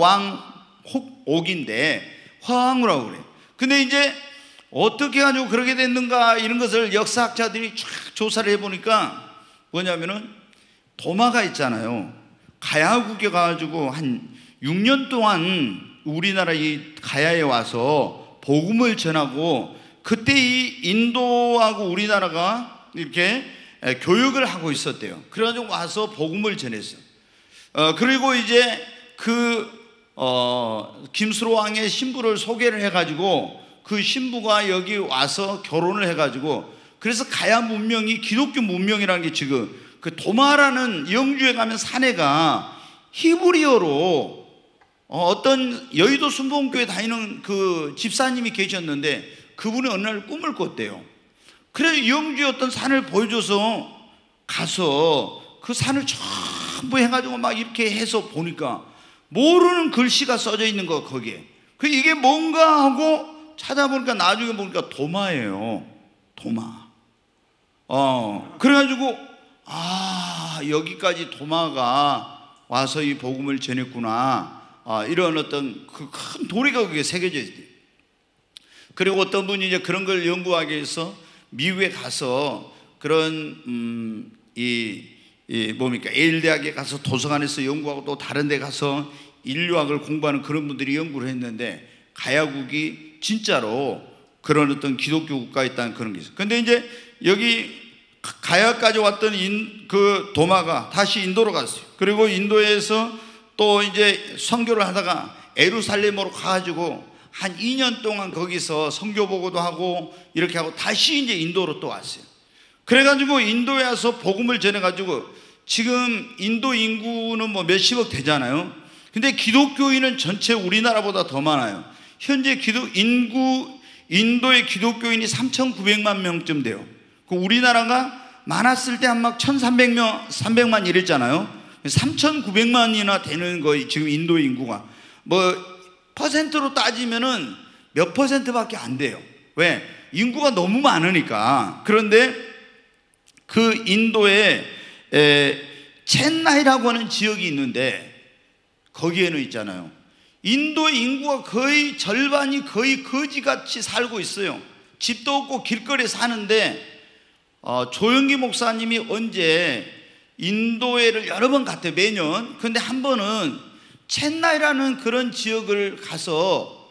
허왕옥인데 허왕우라고 그래요. 근데 이제 어떻게 가지고 그렇게 됐는가 이런 것을 역사학자들이 쫙 조사를 해보니까 뭐냐면은 도마가 있잖아요. 가야국에 가가지고 한 육 년 동안 우리나라 이 가야에 와서 복음을 전하고 그때 이 인도하고 우리나라가 이렇게 교육을 하고 있었대요. 그래가지고 와서 복음을 전했어요. 어, 그리고 이제 그 어, 김수로 왕의 신부를 소개를 해가지고 그 신부가 여기 와서 결혼을 해가지고 그래서 가야 문명이 기독교 문명이라는 게 지금 그 도마라는 영주에 가면 사내가 히브리어로 어, 어떤 여의도 순복음교회 다니는 그 집사님이 계셨는데 그분이 어느 날 꿈을 꿨대요. 그래서 영주의 어떤 산을 보여줘서 가서 그 산을 전부 해가지고 막 이렇게 해서 보니까 모르는 글씨가 써져 있는 거 거기에. 그 이게 뭔가 하고 찾아보니까 나중에 보니까 도마예요. 도마. 어 그래가지고 아 여기까지 도마가 와서 이 복음을 전했구나. 아, 이런 어떤 그 큰 도리가 그게 새겨져 있대요. 그리고 어떤 분이 이제 그런 걸 연구하기 위해서 미국에 가서 그런 음, 이, 이 뭡니까 예일 대학에 가서 도서관에서 연구하고 또 다른 데 가서 인류학을 공부하는 그런 분들이 연구를 했는데 가야국이 진짜로 그런 어떤 기독교 국가에 있다는 그런 게 있어요. 근데 이제 여기 가야까지 왔던 인, 그 도마가 다시 인도로 갔어요. 그리고 인도에서 또 이제 선교를 하다가 예루살렘으로 가가지고 한 이 년 동안 거기서 선교 보고도 하고 이렇게 하고 다시 이제 인도로 또 왔어요. 그래가지고 인도에 와서 복음을 전해가지고 지금 인도 인구는 뭐 몇십억 되잖아요. 근데 기독교인은 전체 우리나라보다 더 많아요. 현재 기도 인구 인도의 기독교인이 삼천구백만 명쯤 돼요. 그 우리나라가 많았을 때 한 막 천삼백 명, 삼백만 이랬잖아요. 삼천구백만이나 되는 거예요. 지금 인도의 인구가 뭐 퍼센트로 따지면은 몇 퍼센트밖에 안 돼요. 왜? 인구가 너무 많으니까. 그런데 그 인도에 에, 첸나이라고 하는 지역이 있는데 거기에는 있잖아요, 인도의 인구가 거의 절반이 거의 거지같이 살고 있어요. 집도 없고 길거리에 사는데 어, 조영기 목사님이 언제 인도에를 여러 번 갔대요, 매년. 근데 한 번은 첸나이라는 그런 지역을 가서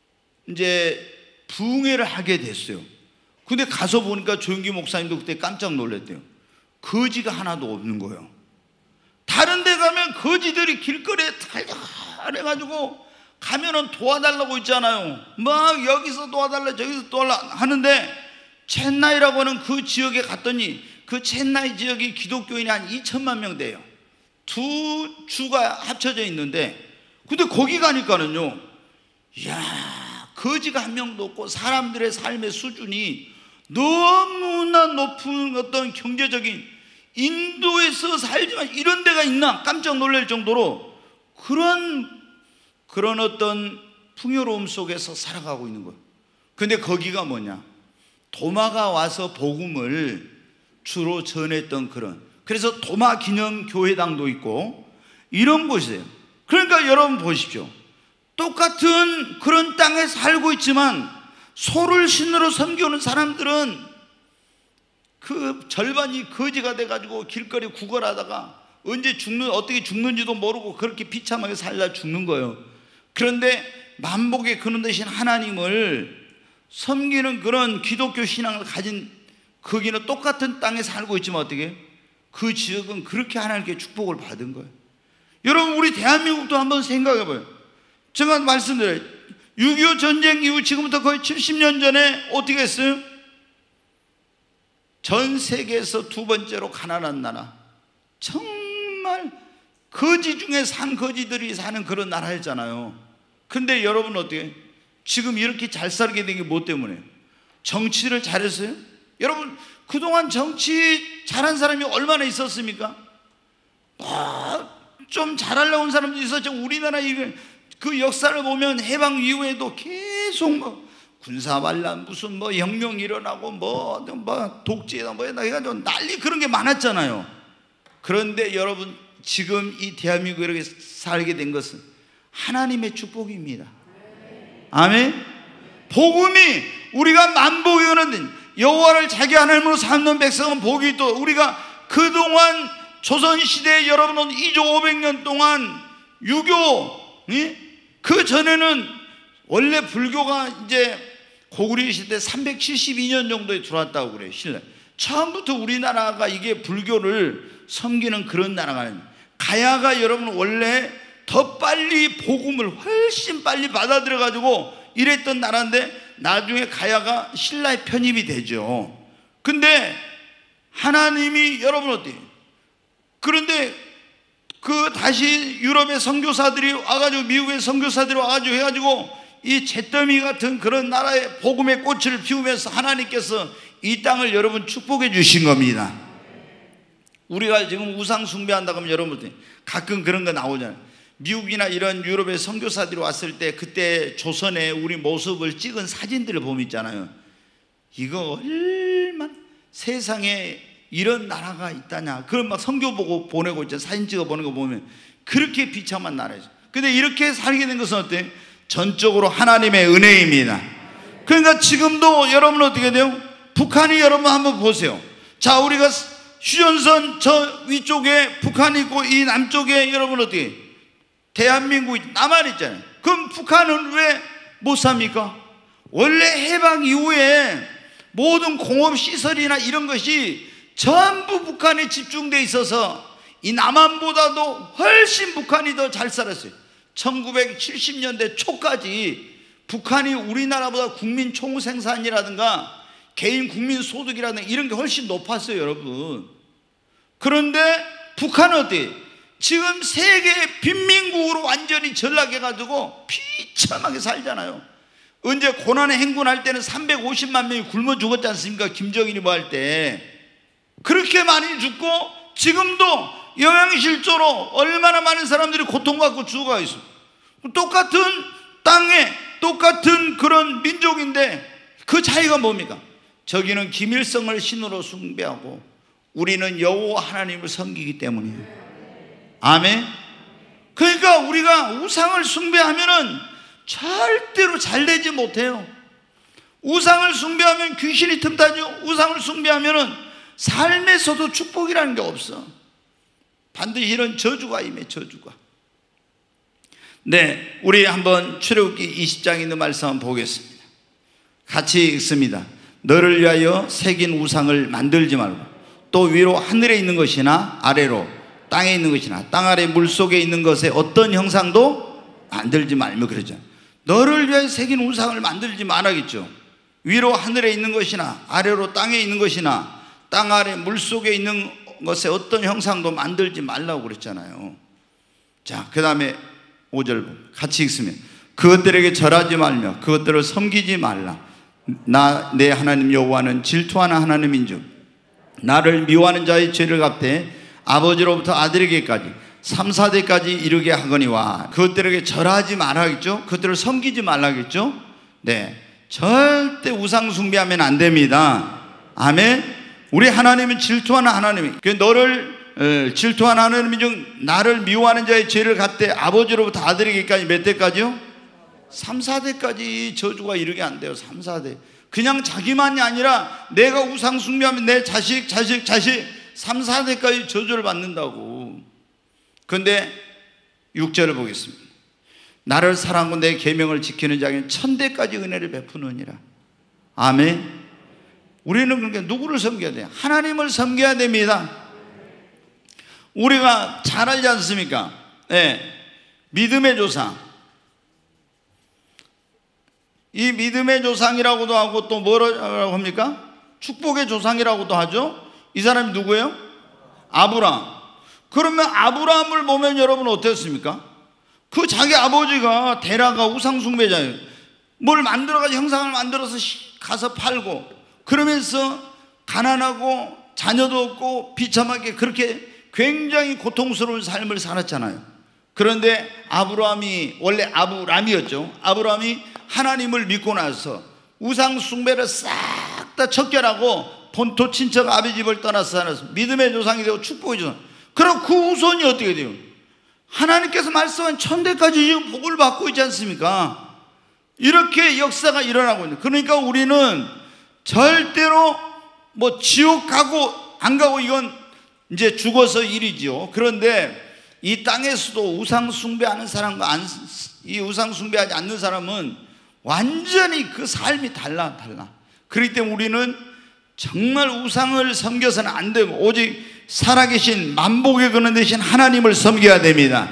이제 부흥회를 하게 됐어요. 근데 가서 보니까 조영기 목사님도 그때 깜짝 놀랐대요. 거지가 하나도 없는 거예요. 다른 데 가면 거지들이 길거리에 달려가지고 가면은 도와달라고 있잖아요. 막 여기서 도와달라 저기서 도와달라 하는데 첸나이라고 하는 그 지역에 갔더니 그 첸나이 지역이 기독교인이 한 이천만 명 돼요. 두 주가 합쳐져 있는데 근데 거기 가니까는요, 이야, 거지가 한 명도 없고 사람들의 삶의 수준이 너무나 높은 어떤 경제적인, 인도에서 살지만 이런 데가 있나 깜짝 놀랄 정도로 그런 그런 어떤 풍요로움 속에서 살아가고 있는 거예요. 근데 거기가 뭐냐, 도마가 와서 복음을 주로 전했던 그런, 그래서 도마 기념 교회당도 있고 이런 곳이에요. 그러니까 여러분 보십시오. 똑같은 그런 땅에 살고 있지만 소를 신으로 섬기는 사람들은 그 절반이 거지가 돼가지고 길거리 구걸하다가 언제 죽는, 어떻게 죽는지도 모르고 그렇게 비참하게 살다 죽는 거예요. 그런데 만복의 근원 되신 하나님을 섬기는 그런 기독교 신앙을 가진 거기는 똑같은 땅에 살고 있지만 어떻게, 그 지역은 그렇게 하나님께 축복을 받은 거예요. 여러분, 우리 대한민국도 한번 생각해 봐요. 제가 말씀드려요. 육이오 전쟁 이후 지금부터 거의 칠십 년 전에 어떻게 했어요? 전 세계에서 두 번째로 가난한 나라, 정말 거지 중에 산 거지들이 사는 그런 나라였잖아요. 근데 여러분 어떻게, 지금 이렇게 잘 살게 된 게 뭐 때문에? 정치를 잘했어요? 여러분, 그동안 정치 잘한 사람이 얼마나 있었습니까? 아, 좀 잘하려고 온 사람도 있었죠. 우리나라 그 역사를 보면 해방 이후에도 계속 뭐 군사반란, 무슨 뭐 혁명 일어나고 뭐, 뭐 독재다 뭐 해가지고 난리 그런 게 많았잖아요. 그런데 여러분, 지금 이 대한민국에 이렇게 살게 된 것은 하나님의 축복입니다. 아멘. 복음이, 우리가 만복이 오는 여호와를 자기 하나님으로 삼는 백성은 복이 있도, 우리가 그동안 조선시대에 여러분은 이조 오백 년 동안 유교, 그 전에는 원래 불교가 이제 고구려 시대 삼백칠십이 년 정도에 들어왔다고 그래요. 신라 처음부터 우리나라가 이게 불교를 섬기는 그런 나라가 아닙니다. 가야가 여러분 원래 더 빨리 복음을 훨씬 빨리 받아들여 가지고 이랬던 나라인데 나중에 가야가 신라에 편입이 되죠. 근데 하나님이 여러분 어때요? 그런데 그 다시 유럽의 선교사들이 와가지고, 미국의 선교사들이 와가지고 해가지고 이 잿더미 같은 그런 나라의 복음의 꽃을 피우면서 하나님께서 이 땅을 여러분 축복해 주신 겁니다. 우리가 지금 우상 숭배한다고 하면 여러분 가끔 그런 거 나오잖아요. 미국이나 이런 유럽의 선교사들이 왔을 때 그때 조선의 우리 모습을 찍은 사진들을 보면 있잖아요. 이거 얼마나 세상에 이런 나라가 있다냐, 그런 막 선교 보고 보내고 있잖아요. 사진 찍어 보는 거 보면 그렇게 비참한 나라죠. 근데 이렇게 살게 된 것은 어때요? 전적으로 하나님의 은혜입니다. 그러니까 지금도 여러분 어떻게 돼요? 북한이, 여러분 한번 보세요. 자, 우리가 휴전선 저 위쪽에 북한이 있고 이 남쪽에 여러분 어떻게 대한민국이 남한 있잖아요. 그럼 북한은 왜 못 삽니까? 원래 해방 이후에 모든 공업시설이나 이런 것이 전부 북한에 집중되어 있어서 이 남한보다도 훨씬 북한이 더 잘 살았어요. 천구백칠십 년대 초까지 북한이 우리나라보다 국민 총생산이라든가 개인 국민 소득이라든가 이런 게 훨씬 높았어요, 여러분. 그런데 북한은 어때? 지금 세계 빈민국으로 완전히 전락해가지고 비참하게 살잖아요. 언제 고난의 행군할 때는 삼백오십만 명이 굶어 죽었지 않습니까? 김정일이 뭐 할 때 그렇게 많이 죽고, 지금도 영양실조로 얼마나 많은 사람들이 고통받고 죽어가 있어. 똑같은 땅에 똑같은 그런 민족인데 그 차이가 뭡니까? 저기는 김일성을 신으로 숭배하고 우리는 여호와 하나님을 섬기기 때문이에요. 아멘. 그러니까 우리가 우상을 숭배하면은 절대로 잘 되지 못해요. 우상을 숭배하면 귀신이 틈타죠. 우상을 숭배하면은 삶에서도 축복이라는 게 없어. 반드시 이런 저주가 임해, 저주가. 네, 우리 한번 출애굽기 이십 장에 있는 말씀 한번 보겠습니다. 같이 읽습니다. 너를 위하여 새긴 우상을 만들지 말고 또 위로 하늘에 있는 것이나 아래로 땅에 있는 것이나 땅 아래 물속에 있는 것에 어떤 형상도 만들지 말며 그러잖아요. 너를 위하여 새긴 우상을 만들지 말아야겠죠. 위로 하늘에 있는 것이나 아래로 땅에 있는 것이나 땅 아래 물속에 있는 것에 어떤 형상도 만들지 말라고 그랬잖아요. 자, 그 다음에 오 절 같이 읽으면 그것들에게 절하지 말며 그것들을 섬기지 말라. 나 내 하나님 여호와는 질투하는 하나님인즉 나를 미워하는 자의 죄를 갚되 아버지로부터 아들에게까지 삼, 사 대까지 이르게 하거니와. 그것들에게 절하지 말라겠죠. 그것들을 섬기지 말라겠죠. 네, 절대 우상 숭배하면 안 됩니다. 아멘. 우리 하나님은 질투하는 하나님이, 그 너를 에, 질투하는 하나님이 중 나를 미워하는 자의 죄를 갚되 아버지로부터 아들에게까지 몇 대까지요? 삼, 사 대까지 저주가 이르게 안 돼요. 삼, 사 대. 그냥 자기만이 아니라 내가 우상 숭배하면 내 자식 자식 자식 삼, 사 대까지 저주를 받는다고. 그런데 육 절을 보겠습니다. 나를 사랑하고 내 계명을 지키는 자에게는 천대까지 은혜를 베푸느니라. 아멘. 우리는 그러니까 누구를 섬겨야 돼요? 하나님을 섬겨야 됩니다. 우리가 잘 알지 않습니까? 네, 믿음의 조상. 이 믿음의 조상이라고도 하고 또 뭐라고 합니까? 축복의 조상이라고도 하죠. 이 사람이 누구예요? 아브라함. 그러면 아브라함을 보면 여러분 어땠습니까? 그 자기 아버지가 데라가 우상 숭배자예요. 뭘 만들어가지고 형상을 만들어서 가서 팔고 그러면서 가난하고 자녀도 없고 비참하게 그렇게 굉장히 고통스러운 삶을 살았잖아요. 그런데 아브라함이 원래 아브람이었죠. 아브라함이 하나님을 믿고 나서 우상 숭배를 싹 다 척결하고 본토 친척 아비 집을 떠나서 살았어. 믿음의 조상이 되고 축복의 조상. 그럼 그 후손이 어떻게 돼요? 하나님께서 말씀한 천대까지 지금 복을 받고 있지 않습니까? 이렇게 역사가 일어나고 있는. 그러니까 우리는 절대로 뭐 지옥 가고 안 가고 이건 이제 죽어서 일이죠. 그런데 이 땅에서도 우상 숭배하는 사람과 안, 이 우상 숭배하지 않는 사람은 완전히 그 삶이 달라 달라. 그렇기 때문에 우리는 정말 우상을 섬겨서는 안 되고 오직 살아계신 만복의 근원 되신 하나님을 섬겨야 됩니다.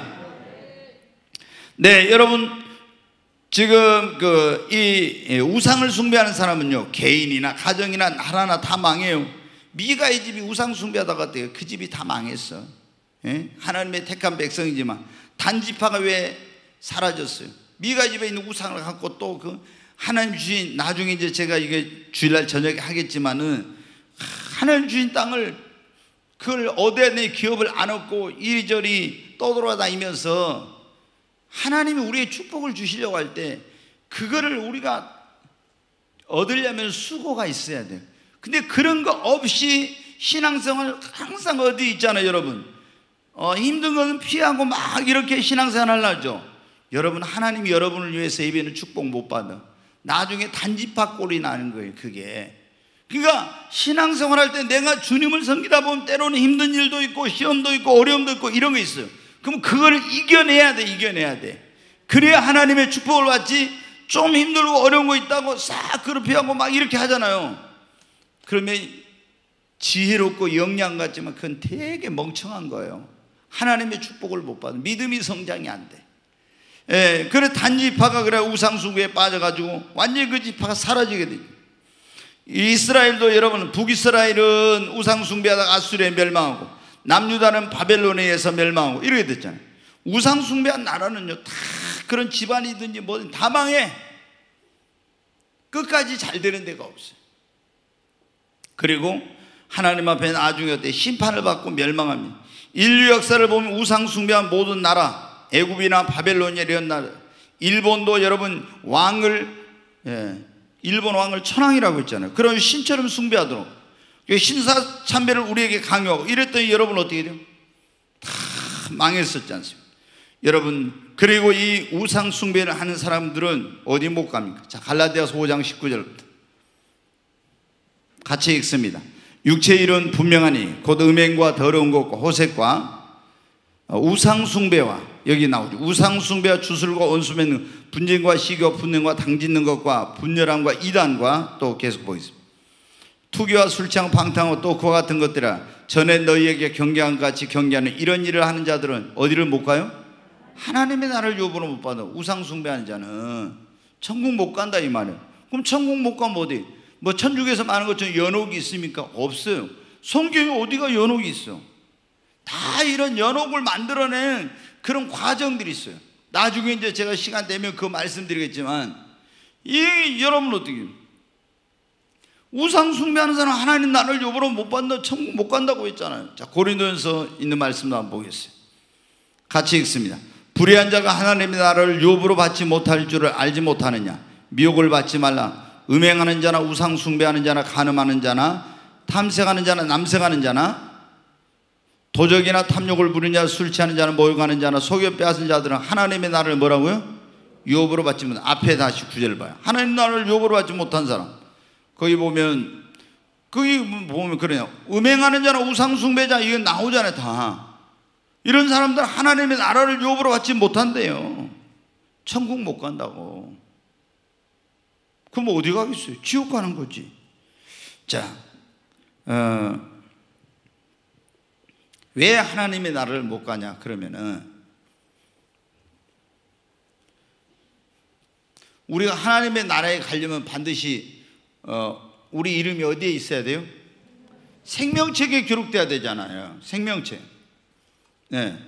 네, 여러분 지금 그 이 우상을 숭배하는 사람은요 개인이나 가정이나 나라나 다 망해요. 미가의 집이 우상 숭배하다가 그 집이 다 망했어. 예? 하나님의 택한 백성이지만 단지파가 왜 사라졌어요? 미가의 집에 있는 우상을 갖고 또 그 하나님 주신, 나중에 이제 제가 이게 주일날 저녁에 하겠지만은 하나님 주신 땅을 그걸 얻어야 내 기업을 안 얻고 이리저리 떠돌아다니면서 하나님이 우리의 축복을 주시려고 할 때 그거를 우리가 얻으려면 수고가 있어야 돼요. 근데 그런 거 없이 신앙생활 항상 어디 있잖아요, 여러분. 어, 힘든 거는 피하고 막 이렇게 신앙생활 하죠. 여러분, 하나님이 여러분을 위해서 예배는 축복 못 받아. 나중에 단지파 꼴이 나는 거예요, 그게. 그러니까 신앙생활 할 때 내가 주님을 섬기다 보면 때로는 힘든 일도 있고 시험도 있고 어려움도 있고 이런 거 있어요. 그럼 그걸 이겨내야 돼, 이겨내야 돼. 그래야 하나님의 축복을 받지. 좀 힘들고 어려운 거 있다고 싹 그룹피하고 막 이렇게 하잖아요. 그러면 지혜롭고 영양 같지만 그건 되게 멍청한 거예요. 하나님의 축복을 못 받는, 믿음이 성장이 안 돼. 예, 그래 단지파가 그래 우상숭배에 빠져가지고 완전히 그 지파가 사라지게 되죠. 이스라엘도 여러분, 북이스라엘은 우상숭배하다가 아수리에 멸망하고 남유다는 바벨론에 의해서 멸망하고 이렇게 됐잖아요. 우상 숭배한 나라는요 다 그런 집안이든지 뭐든 다 망해. 끝까지 잘 되는 데가 없어요. 그리고 하나님 앞에 나중에 때 심판을 받고 멸망합니다. 인류 역사를 보면 우상 숭배한 모든 나라, 애굽이나 바벨론이나 이런 나라, 일본도 여러분 왕을 예, 일본 왕을 천황이라고 했잖아요. 그런 신처럼 숭배하도록 신사참배를 우리에게 강요하고 이랬더니 여러분 어떻게 돼요? 다 망했었지 않습니까? 여러분, 그리고 이 우상 숭배를 하는 사람들은 어디 못 갑니까? 자, 갈라디아서 오 장 십구 절부터 같이 읽습니다. 육체의 일은 분명하니 곧 음행과 더러운 것과 호색과 우상 숭배와, 여기 나오죠. 우상 숭배와 주술과 원수 맺는 분쟁과 시기와 분쟁과 당짓는 것과 분열함과 이단과 또 계속 보겠습니다. 투기와 술 취하고 방탕하고 또 그와 같은 것들이라 전에 너희에게 경계한 것 같이 경계하는 이런 일을 하는 자들은 어디를 못 가요? 하나님의 나라를 유업으로 못 받아. 우상 숭배하는 자는 천국 못 간다 이 말이에요. 그럼 천국 못 가면 어디? 뭐 천국에서 많은 것처럼 연옥이 있습니까? 없어요. 성경에 어디가 연옥이 있어? 다 이런 연옥을 만들어낸 그런 과정들이 있어요. 나중에 이제 제가 시간 되면 그 말씀드리겠지만, 이 여러분 어떻게 해요? 우상 숭배하는 사람 하나님 나라를 유업으로 못 받는다, 천국 못 간다고 했잖아요. 자, 고린도전서 있는 말씀도 한번 보겠어요. 같이 읽습니다. 불의한 자가 하나님의 나라를 유업으로 받지 못할 줄을 알지 못하느냐? 미혹을 받지 말라. 음행하는 자나 우상 숭배하는 자나 간음하는 자나 탐색하는 자나 남색하는 자나 도적이나 탐욕을 부리는 자, 술 취하는 자나 모욕하는 자나 속여 빼앗은 자들은 하나님의 나라를 뭐라고요? 유업으로 받지 못한. 앞에 다시 구절을 봐요. 하나님 나라를 유업으로 받지 못한 사람. 거기 보면 거기 보면 그래요. 음행하는 자나 우상 숭배자 이거 나오잖아요. 다 이런 사람들 하나님의 나라를 유업으로 받지 못한대요. 천국 못 간다고. 그럼 어디 가겠어요? 지옥 가는 거지. 자, 어, 왜 하나님의 나라를 못 가냐? 그러면은 우리가 하나님의 나라에 가려면 반드시 어, 우리 이름이 어디에 있어야 돼요? 생명책에 기록돼야 되잖아요. 생명책. 네.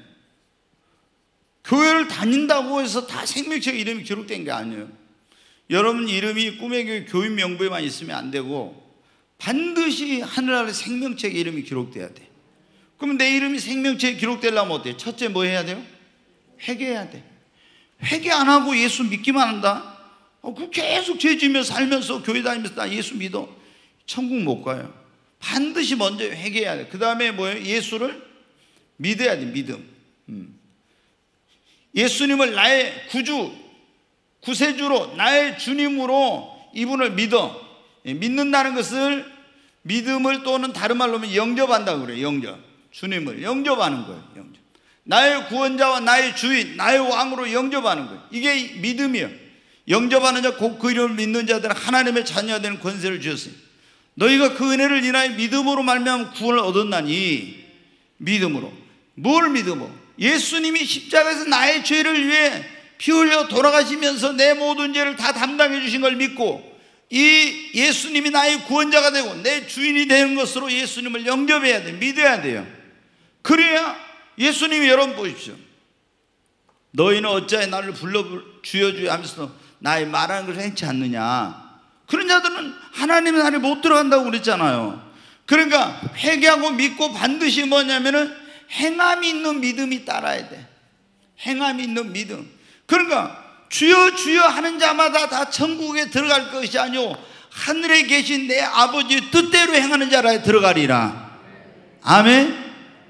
교회를 다닌다고 해서 다 생명책에 이름이 기록된 게 아니에요. 여러분 이름이 꿈의 교회 교인 명부에만 있으면 안 되고 반드시 하늘아래 생명책에 이름이 기록돼야 돼. 그럼 내 이름이 생명책에 기록되려면 어때요? 첫째 뭐 해야 돼요? 회개해야 돼. 회개 안 하고 예수 믿기만 한다? 어, 그 계속 죄 지으며 살면서 교회 다니면서 나 예수 믿어. 천국 못 가요. 반드시 먼저 회개해야 돼. 그 다음에 뭐예요? 예수를 믿어야 돼. 믿음. 음. 예수님을 나의 구주, 구세주로, 나의 주님으로 이분을 믿어. 믿는다는 것을 믿음을 또는 다른 말로 하면 영접한다고 그래요. 영접. 주님을 영접하는 거예요. 영접. 나의 구원자와 나의 주인, 나의 왕으로 영접하는 거예요. 이게 믿음이에요. 영접하는 자, 곧 그 이름을 믿는 자들은 하나님의 자녀가 되는 권세를 주셨어요. 너희가 그 은혜를 인하여 믿음으로 말미암아 구원을 얻었나니. 믿음으로. 뭘 믿음으로? 예수님이 십자가에서 나의 죄를 위해 피 흘려 돌아가시면서 내 모든 죄를 다 담당해 주신 걸 믿고, 이 예수님이 나의 구원자가 되고 내 주인이 되는 것으로 예수님을 영접해야 돼. 믿어야 돼요. 그래야 예수님이 여러분 보십시오. 너희는 어찌하여 나를 불러 주여 주여 하면서 나의 말하는 것을 행치 않느냐. 그런 자들은 하나님의 나라에 못 들어간다고 그랬잖아요. 그러니까 회개하고 믿고 반드시 뭐냐면은 행함이 있는 믿음이 따라야 돼. 행함이 있는 믿음. 그러니까 주여 주여 하는 자마다 다 천국에 들어갈 것이 아니오 하늘에 계신 내 아버지의 뜻대로 행하는 자라에 들어가리라. 아멘.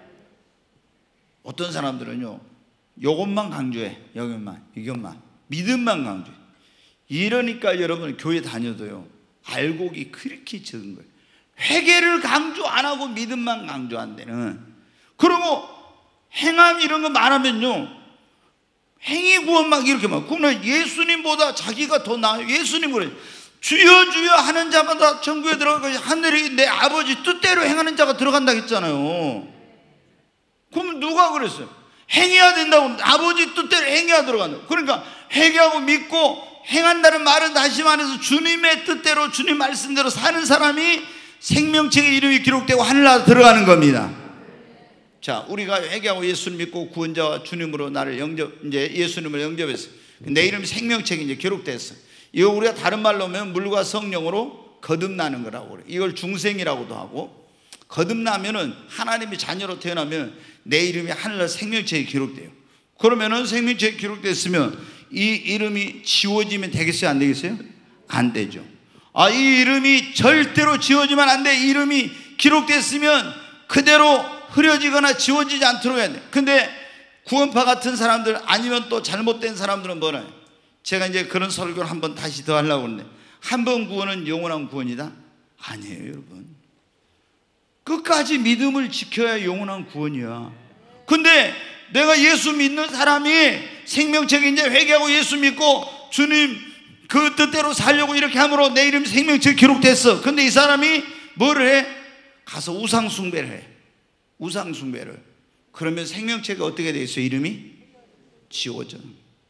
어떤 사람들은요 요것만 강조해. 여기만 이것만 믿음만 강조해. 이러니까 여러분 교회 다녀도요 알곡이 그렇게 적은 거예요. 회개를 강조 안 하고 믿음만 강조한다는. 그리고 행함 이런 거 말하면요 행위 구원 막 이렇게 막. 그러면 예수님보다 자기가 더 나아요. 예수님 그래 주여 주여 하는 자마다 천국에 들어갈 것이 하늘에 내 아버지 뜻대로 행하는 자가 들어간다 했잖아요. 그럼 누가 그랬어요? 행해야 된다고. 아버지 뜻대로 행해야 들어간다. 그러니까 회개하고 믿고 행한다는 말은 다시 말해서 주님의 뜻대로 주님 말씀대로 사는 사람이 생명책에 이름이 기록되고 하늘나라 들어가는 겁니다. 자, 우리가 회개하고 예수를 믿고 구원자와 주님으로 나를 영접, 이제 예수님을 영접했어. 내 이름이 생명책에 이제 기록됐어. 이거 우리가 다른 말로 하면 물과 성령으로 거듭나는 거라고 그래. 이걸 중생이라고도 하고, 거듭나면은 하나님의 자녀로 태어나면 내 이름이 하늘나라 생명책에 기록돼요. 그러면은 생명책에 기록됐으면 이 이름이 지워지면 되겠어요, 안 되겠어요? 안 되죠. 아, 이 이름이 절대로 지워지면 안 돼. 이 이름이 기록됐으면 그대로 흐려지거나 지워지지 않도록 해야 돼. 근데 구원파 같은 사람들, 아니면 또 잘못된 사람들은 뭐라 해요? 제가 이제 그런 설교를 한번 다시 더 하려고 그러는데, 한 번 구원은 영원한 구원이다? 아니에요, 여러분. 끝까지 믿음을 지켜야 영원한 구원이야. 근데 내가 예수 믿는 사람이 생명책에 이제 회개하고 예수 믿고 주님 그 뜻대로 살려고 이렇게 함으로 내 이름이 생명책에 기록됐어. 근데 이 사람이 뭐를 해? 가서 우상 숭배를 해. 우상 숭배를. 그러면 생명책에 어떻게 돼 있어요? 이름이 지워져.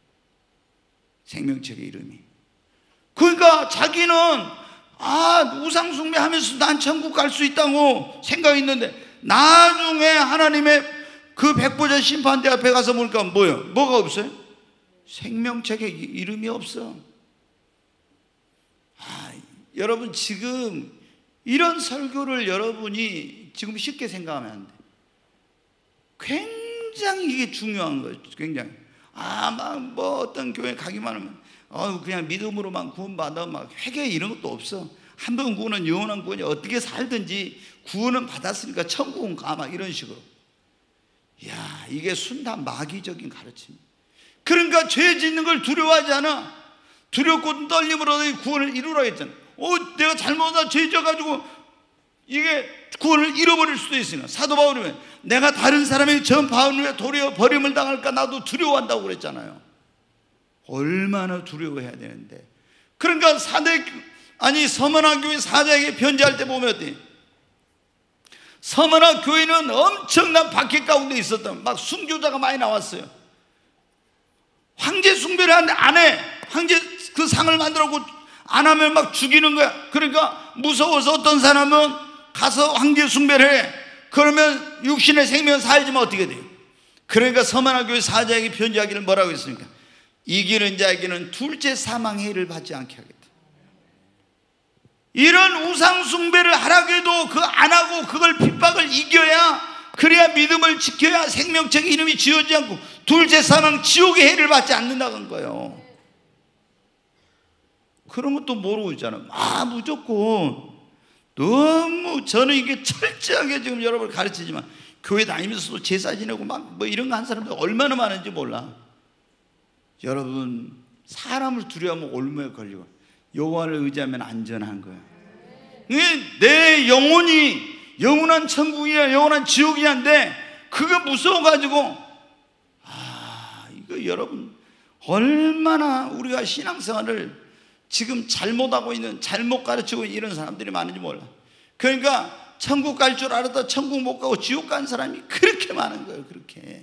생명책의 이름이. 그러니까 자기는 아, 우상 숭배하면서 난 천국 갈 수 있다고 생각했는데, 나중에 하나님의 그 백보자 심판대 앞에 가서 보니까 뭐예요? 뭐가 없어요? 생명책에 이름이 없어. 아, 여러분 지금 이런 설교를 여러분이 지금 쉽게 생각하면 안 돼. 굉장히 이게 중요한 거예요. 굉장히. 아, 막 뭐 어떤 교회 가기만 하면 어, 그냥 믿음으로만 구원받아 막 회개 이런 것도 없어. 한 번 구원은 영원한 구원이, 어떻게 살든지 구원은 받았으니까 천국은 가, 막 이런 식으로. 야, 이게 순단 마귀적인 가르침. 그러니까 죄 짓는 걸 두려워하지 않아. 두렵고 떨림으로 구원을 이루라 했잖아. 어, 내가 잘못하다 죄 져가지고 이게 구원을 잃어버릴 수도 있으니까. 사도 바울이 내가 다른 사람에게 전파하는 후에 도리어 버림을 당할까 나도 두려워한다고 그랬잖아요. 얼마나 두려워해야 되는데. 그러니까 사대, 아니 서머나 교회 사자에게 편지할 때 보면 어때? 서머나 교회는 엄청난 박해 가운데 있었던, 막 순교자가 많이 나왔어요. 황제 숭배를 하는데 안 해. 황제 그 상을 만들었고 안 하면 막 죽이는 거야. 그러니까 무서워서 어떤 사람은 가서 황제 숭배를 해. 그러면 육신의 생명 살지만 어떻게 돼요? 그러니까 서머나 교회 사자에게 편지하기를 뭐라고 했습니까? 이기는 자에게는 둘째 사망의 해를 받지 않게 하겠다. 이런 우상 숭배를 하라고 해도 그 안 하고 그걸 핍박을 이겨야, 그래야 믿음을 지켜야 생명책의 이름이 지워지지 않고 둘째 사망 지옥의 해를 받지 않는다는 거예요. 그런 것도 모르고 있잖아요. 아, 무조건 너무, 저는 이게 철저하게 지금 여러분을 가르치지만 교회 다니면서도 제사 지내고 막 뭐 이런 거 한 사람들 얼마나 많은지 몰라. 여러분, 사람을 두려워하면 올무에 걸리고 여호와를 의지하면 안전한 거예요. 내 영혼이 영원한 천국이야 영원한 지옥이야인데 그거 무서워가지고, 아, 이거 여러분 얼마나 우리가 신앙생활을 지금 잘못하고 있는, 잘못 가르치고 있는 이런 사람들이 많은지 몰라. 그러니까 천국 갈 줄 알았다 천국 못 가고 지옥 간 사람이 그렇게 많은 거예요. 그렇게.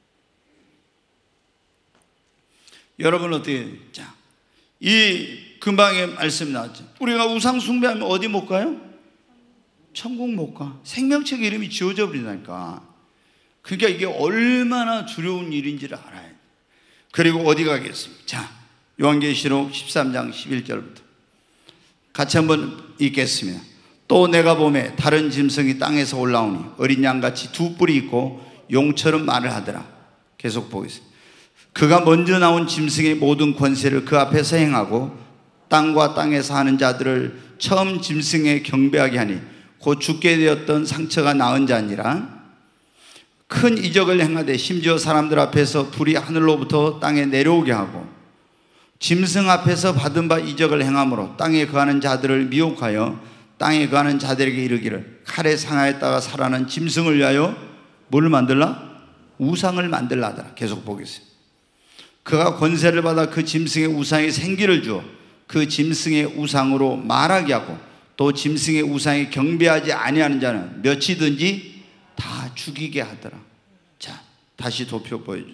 여러분 어떻게, 자, 이 금방에 말씀 나왔죠. 우리가 우상 숭배하면 어디 못 가요? 천국 못 가. 생명책 이름이 지워져 버린다니까. 그러니까 이게 얼마나 두려운 일인지를 알아야 돼. 그리고 어디 가겠습니까? 자, 요한계시록 십삼 장 십일 절부터 같이 한번 읽겠습니다. 또 내가 보매 다른 짐승이 땅에서 올라오니 어린 양같이 두 뿔이 있고 용처럼 말을 하더라. 계속 보겠습니다. 그가 먼저 나온 짐승의 모든 권세를 그 앞에서 행하고 땅과 땅에서 하는 자들을 처음 짐승에 경배하게 하니 곧 죽게 되었던 상처가 나은 자니라. 큰 이적을 행하되 심지어 사람들 앞에서 불이 하늘로부터 땅에 내려오게 하고 짐승 앞에서 받은 바 이적을 행함으로 땅에 거하는 자들을 미혹하여 땅에 거하는 자들에게 이르기를 칼에 상하였다가 살아난 짐승을 위하여 뭘 만들라? 우상을 만들라 하더라. 계속 보겠습니다. 그가 권세를 받아 그 짐승의 우상에 생기를 주어 그 짐승의 우상으로 말하게 하고 또 짐승의 우상에 경배하지 아니하는 자는 몇이든지 다 죽이게 하더라. 자, 다시 도표 보여주세요.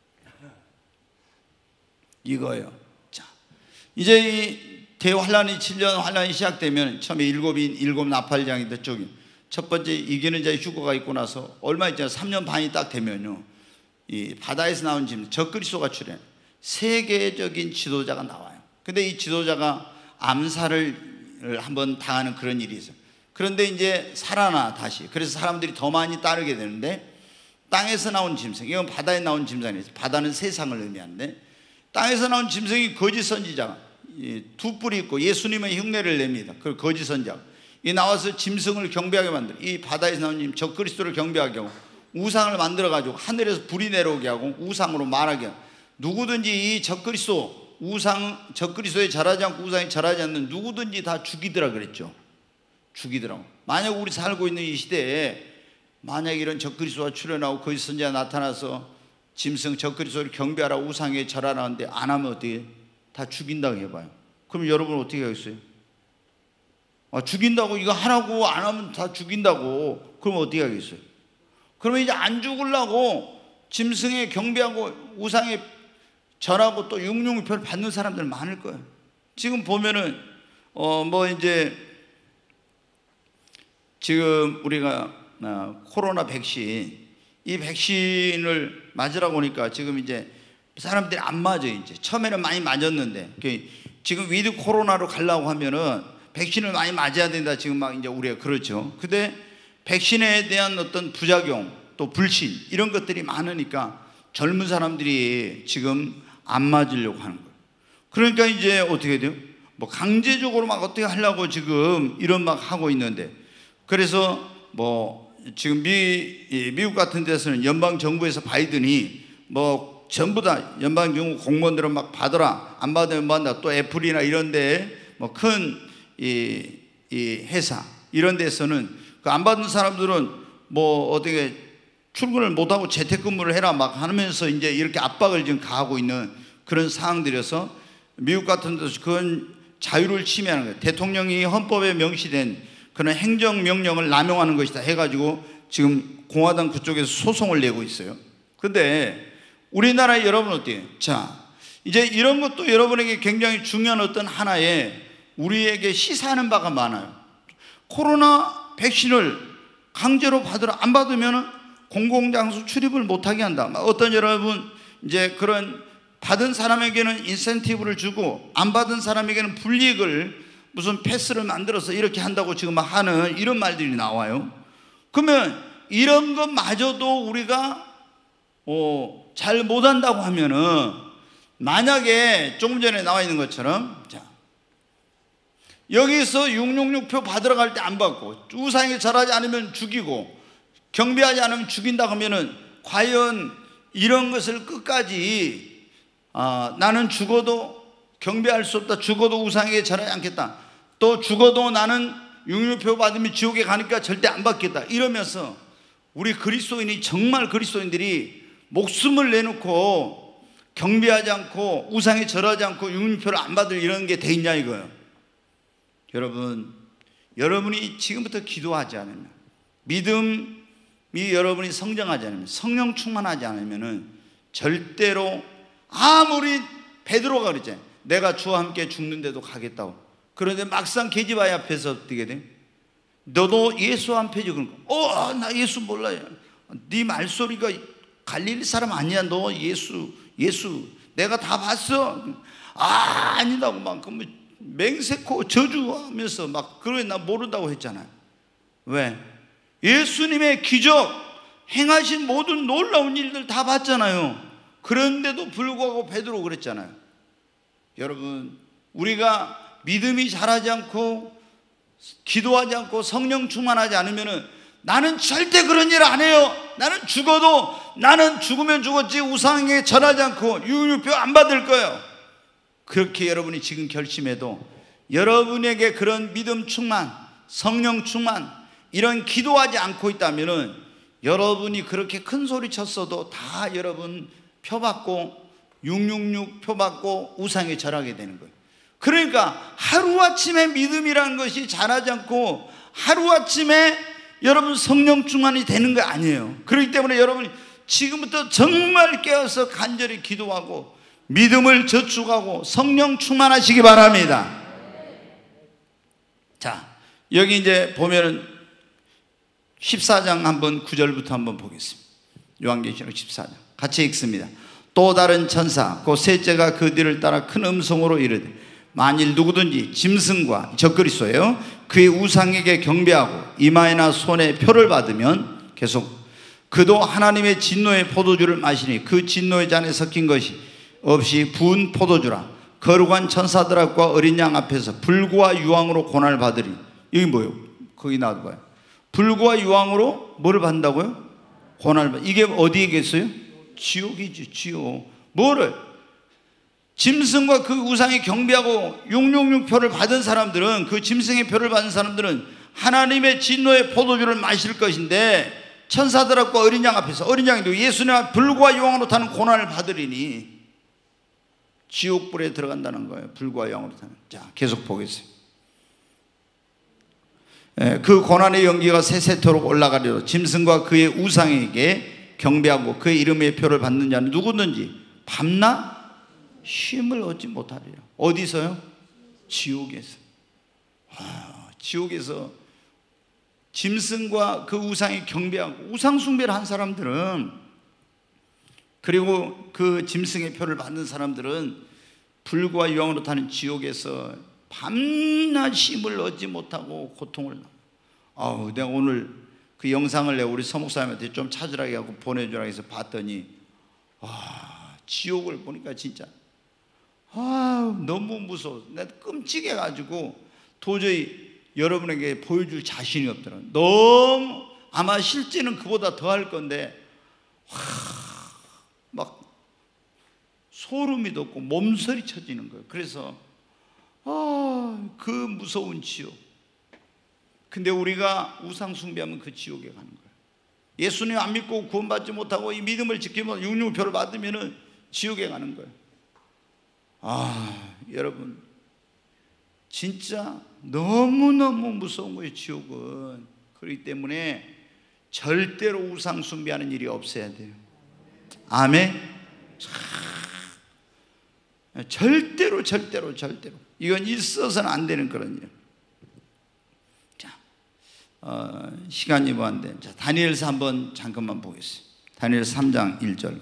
이거예요. 자, 이제 이 대환란이 칠 년 환란이 시작되면 처음에 일곱인 일곱 나팔장이 저쪽이 첫 번째 이기는 자의 휴거가 있고 나서 얼마 있잖아요. 삼 년 반이 딱 되면요, 이 바다에서 나온 짐승 적그리스도가 출현, 세계적인 지도자가 나와요. 근데 이 지도자가 암살을 한번 당하는 그런 일이 있어요. 그런데 이제 살아나 다시. 그래서 사람들이 더 많이 따르게 되는데, 땅에서 나온 짐승, 이건 바다에 나온 짐승이 아니에요. 바다는 세상을 의미하는데, 땅에서 나온 짐승이 거짓 선지자가 두 뿔이 있고 예수님의 흉내를 냅니다. 그 거짓 선지자 이 나와서 짐승을 경배하게 만들어, 이 바다에서 나온 님 적그리스도를 경배하게 하고, 우상을 만들어 가지고 하늘에서 불이 내려오게 하고 우상으로 말하게 하고, 누구든지 이 적그리스도 우상 적그리스도에 절하지 않고 우상에 절하지 않는 누구든지 다 죽이더라 그랬죠. 죽이더라고. 만약 우리 살고 있는 이 시대에 만약 이런 적그리스도가 출현하고 거짓 선지자가 나타나서 짐승 적그리스도를 경배하라 우상에 절하라는데 안 하면 어떻게 다 죽인다고 해봐요. 그럼 여러분 어떻게 하겠어요? 아, 죽인다고 이거 하라고 안 하면 다 죽인다고 그럼 어떻게 하겠어요? 그러면 이제 안 죽으려고 짐승에 경배하고 우상에 절하고 또 육육표를 받는 사람들 많을 거예요. 지금 보면은 어 뭐 이제 지금 우리가 어, 코로나 백신, 이 백신을 맞으라고 하니까 지금 이제 사람들이 안 맞아요. 이제 처음에는 많이 맞았는데 지금 위드 코로나로 가려고 하면은 백신을 많이 맞아야 된다. 지금 막 이제 우리가 그렇죠. 근데 백신에 대한 어떤 부작용 또 불신 이런 것들이 많으니까 젊은 사람들이 지금 안 맞으려고 하는 거예요. 그러니까 이제 어떻게 돼요? 뭐 강제적으로 막 어떻게 하려고 지금 이런 막 하고 있는데, 그래서 뭐 지금 미, 미국 같은 데서는 연방 정부에서 바이든이 뭐 전부 다 연방 정부 공무원들은 막 받아라, 안 받으면 뭐 한다. 또 애플이나 이런 데 뭐 큰 이 이 회사 이런 데서는 그 안 받은 사람들은 뭐 어떻게 출근을 못하고 재택근무를 해라 막 하면서 이제 이렇게 압박을 지금 가하고 있는 그런 상황들이어서 미국 같은 데서 그건 자유를 침해하는 거예요. 대통령이 헌법에 명시된 그런 행정명령을 남용하는 것이다 해가지고 지금 공화당 그쪽에서 소송을 내고 있어요. 근데 우리나라에 여러분 어때요? 자, 이제 이런 것도 여러분에게 굉장히 중요한 어떤 하나의 우리에게 시사하는 바가 많아요. 코로나 백신을 강제로 받으라, 안 받으면 공공장소 출입을 못하게 한다. 어떤 여러분 이제 그런 받은 사람에게는 인센티브를 주고 안 받은 사람에게는 불이익을 무슨 패스를 만들어서 이렇게 한다고 지금 막 하는 이런 말들이 나와요. 그러면 이런 것마저도 우리가 어, 잘 못한다고 하면은, 만약에 조금 전에 나와 있는 것처럼 자, 여기서 육육육표 받으러 갈 때 안 받고 우상에 절하지 않으면 죽이고 경배하지 않으면 죽인다 하면은 과연 이런 것을 끝까지 아, 나는 죽어도 경배할 수 없다, 죽어도 우상에게 절하지 않겠다, 또 죽어도 나는 육육표 받으면 지옥에 가니까 절대 안 받겠다 이러면서 우리 그리스도인이 정말 그리스도인들이 목숨을 내놓고 경배하지 않고 우상에 절하지 않고 육육표를 안 받을 이런 게 돼 있냐 이거예요. 여러분, 여러분이 지금부터 기도하지 않으면, 믿음이 여러분이 성장하지 않으면, 성령 충만하지 않으면 절대로, 아무리 베드로가 그랬잖아요. 내가 주와 함께 죽는데도 가겠다고. 그런데 막상 계집아이 앞에서 어떻게 돼? 너도 예수 안 패지? 그러니까 어, 나 예수 몰라요. 네 말소리가 갈릴리 사람 아니야. 너 예수 예수 내가 다 봤어. 아, 아니다고 막 맹세코 저주하면서 막 그러니 나 모른다고 했잖아요. 왜? 예수님의 기적 행하신 모든 놀라운 일들 다 봤잖아요. 그런데도 불구하고 베드로 그랬잖아요. 여러분, 우리가 믿음이 자라지 않고 기도하지 않고 성령 충만하지 않으면 나는 절대 그런 일 안 해요, 나는 죽어도 나는 죽으면 죽었지 우상에 절하지 않고 육육표 안 받을 거예요, 그렇게 여러분이 지금 결심해도 여러분에게 그런 믿음 충만, 성령 충만, 이런 기도하지 않고 있다면 여러분이 그렇게 큰 소리 쳤어도 다 여러분 표 받고 육육육 표 받고 우상에 절하게 되는 거예요. 그러니까 하루아침에 믿음이라는 것이 자라지 않고 하루아침에 여러분 성령 충만이 되는 거 아니에요. 그렇기 때문에 여러분이 지금부터 정말 깨어서 간절히 기도하고 믿음을 저축하고 성령 충만하시기 바랍니다. 자, 여기 이제 보면은 십사 장 한번 구 절부터 한번 보겠습니다. 요한계시록 십사 장 같이 읽습니다. 또 다른 천사 곧 셋째가 그 뒤를 따라 큰 음성으로 이르되 만일 누구든지 짐승과 적그리스도예요 그의 우상에게 경배하고 이마에나 손에 표를 받으면 계속 그도 하나님의 진노의 포도주를 마시니 그 진노의 잔에 섞인 것이 없이 부은 포도주라. 거룩한 천사들 앞과 어린 양 앞에서 불과 유황으로 고난을 받으리. 여기 뭐예요? 거기 나와도 봐요. 불과 유황으로 뭐를 받는다고요? 고난을 받. 이게 어디에겠어요? 지옥이지, 지옥. 뭐를? 짐승과 그 우상에 경배하고 육백육십육 표를 받은 사람들은, 그 짐승의 표를 받은 사람들은 하나님의 진노의 포도주를 마실 것인데, 천사들 앞과 어린 양 앞에서, 어린 양이 예수님 앞 불과 유황으로 타는 고난을 받으리니 지옥불에 들어간다는 거예요. 불과 유황으로 타는. 자, 계속 보겠어요. 예, 그 고난의 연기가 세세토록 올라가리로 짐승과 그의 우상에게 경배하고 그의 이름의 표를 받는 자는 누구든지 밤낮 쉼을 얻지 못하리라. 어디서요? 지옥에서. 아, 지옥에서 짐승과 그 우상에 경배하고 우상 숭배를 한 사람들은, 그리고 그 짐승의 표를 받는 사람들은 불과 유황으로 타는 지옥에서 밤낮 쉼을 얻지 못하고 고통을. 아우, 내가 오늘 그 영상을 내가 우리 서목사님한테 좀 찾으라고 하고 보내주라고 해서 봤더니, 아, 지옥을 보니까 진짜 아, 너무 무서워. 내가 끔찍해가지고 도저히 여러분에게 보여줄 자신이 없더라고요. 너무, 아마 실제는 그보다 더 할 건데, 와, 막 소름이 돋고 몸서리 쳐지는 거예요. 그래서 아, 그 무서운 지옥. 근데 우리가 우상 숭배하면 그 지옥에 가는 거예요. 예수님 안 믿고 구원받지 못하고 이 믿음을 지키면 육육표를 받으면 지옥에 가는 거예요. 아, 여러분 진짜 너무너무 무서운 거예요, 지옥은. 그렇기 때문에 절대로 우상 숭배하는 일이 없어야 돼요. 아멘. 절대로 절대로 절대로 이건 있어서는 안 되는 그런 일. 자, 어, 시간이 뭐 안 돼. 자, 다니엘서 한번 잠깐만 보겠습니다. 다니엘 삼 장 일 절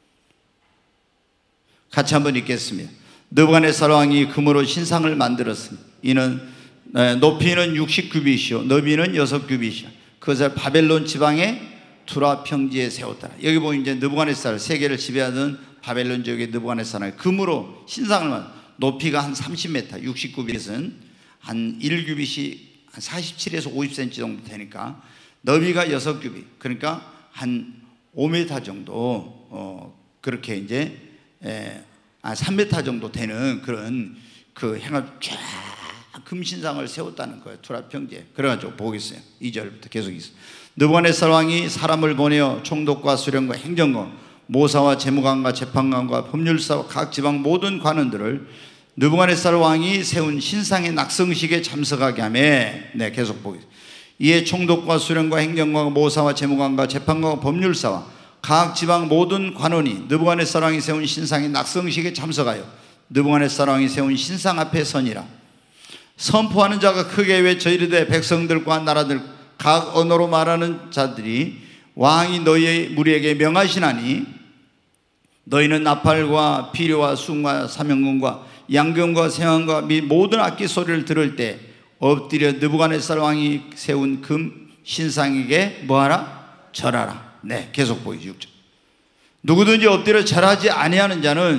같이 한번 읽겠습니다. 느부갓네살 왕이 금으로 신상을 만들었으니 이는 높이는 육십 규빗이요 너비는 여섯 규빗이요 그것을 바벨론 지방의 두라 평지에 세웠더라. 여기 보면 이제 느부갓네살, 세계를 지배하던 바벨론 지역의 느부갓네살은 금으로 신상을 만, 높이가 한 삼십 미터, 육십 규빗은 한 일 규빗이 한 사십칠에서 오십 센티미터 정도 되니까, 너비가 여섯 규빗, 그러니까 한 오 미터 정도, 어, 그렇게 이제 에, 아, 삼 미터 정도 되는 그런 그 행을 쫙 금신상을 세웠다는 거예요. 두라 평지에. 그래가지고 보겠어요. 이 절부터 계속 있어요. 느부갓네살 왕이 사람을 보내어 총독과 수령과 행정관, 모사와 재무관과 재판관과 법률사와 각 지방 모든 관원들을 느부갓네살 왕이 세운 신상의 낙성식에 참석하게 하며, 네, 계속 보겠습니다. 이에 총독과 수령과 행정관과 모사와 재무관과 재판관과 법률사와 각 지방 모든 관원이 느부갓네살 왕이 세운 신상의 낙성식에 참석하여 느부갓네살 왕이 세운 신상 앞에 서니라. 선포하는 자가 크게 외쳐 이르되 백성들과 나라들 각 언어로 말하는 자들이 왕이 너희의 무리에게 명하시나니 너희는 나팔과 피리와 숭과 사명금과 양금과 생황과 및 모든 악기 소리를 들을 때 엎드려 느부갓네살 왕이 세운 금 신상에게 뭐하라? 절하라. 네, 계속 보이죠. 육 절. 누구든지 엎드려 절하지 아니하는 자는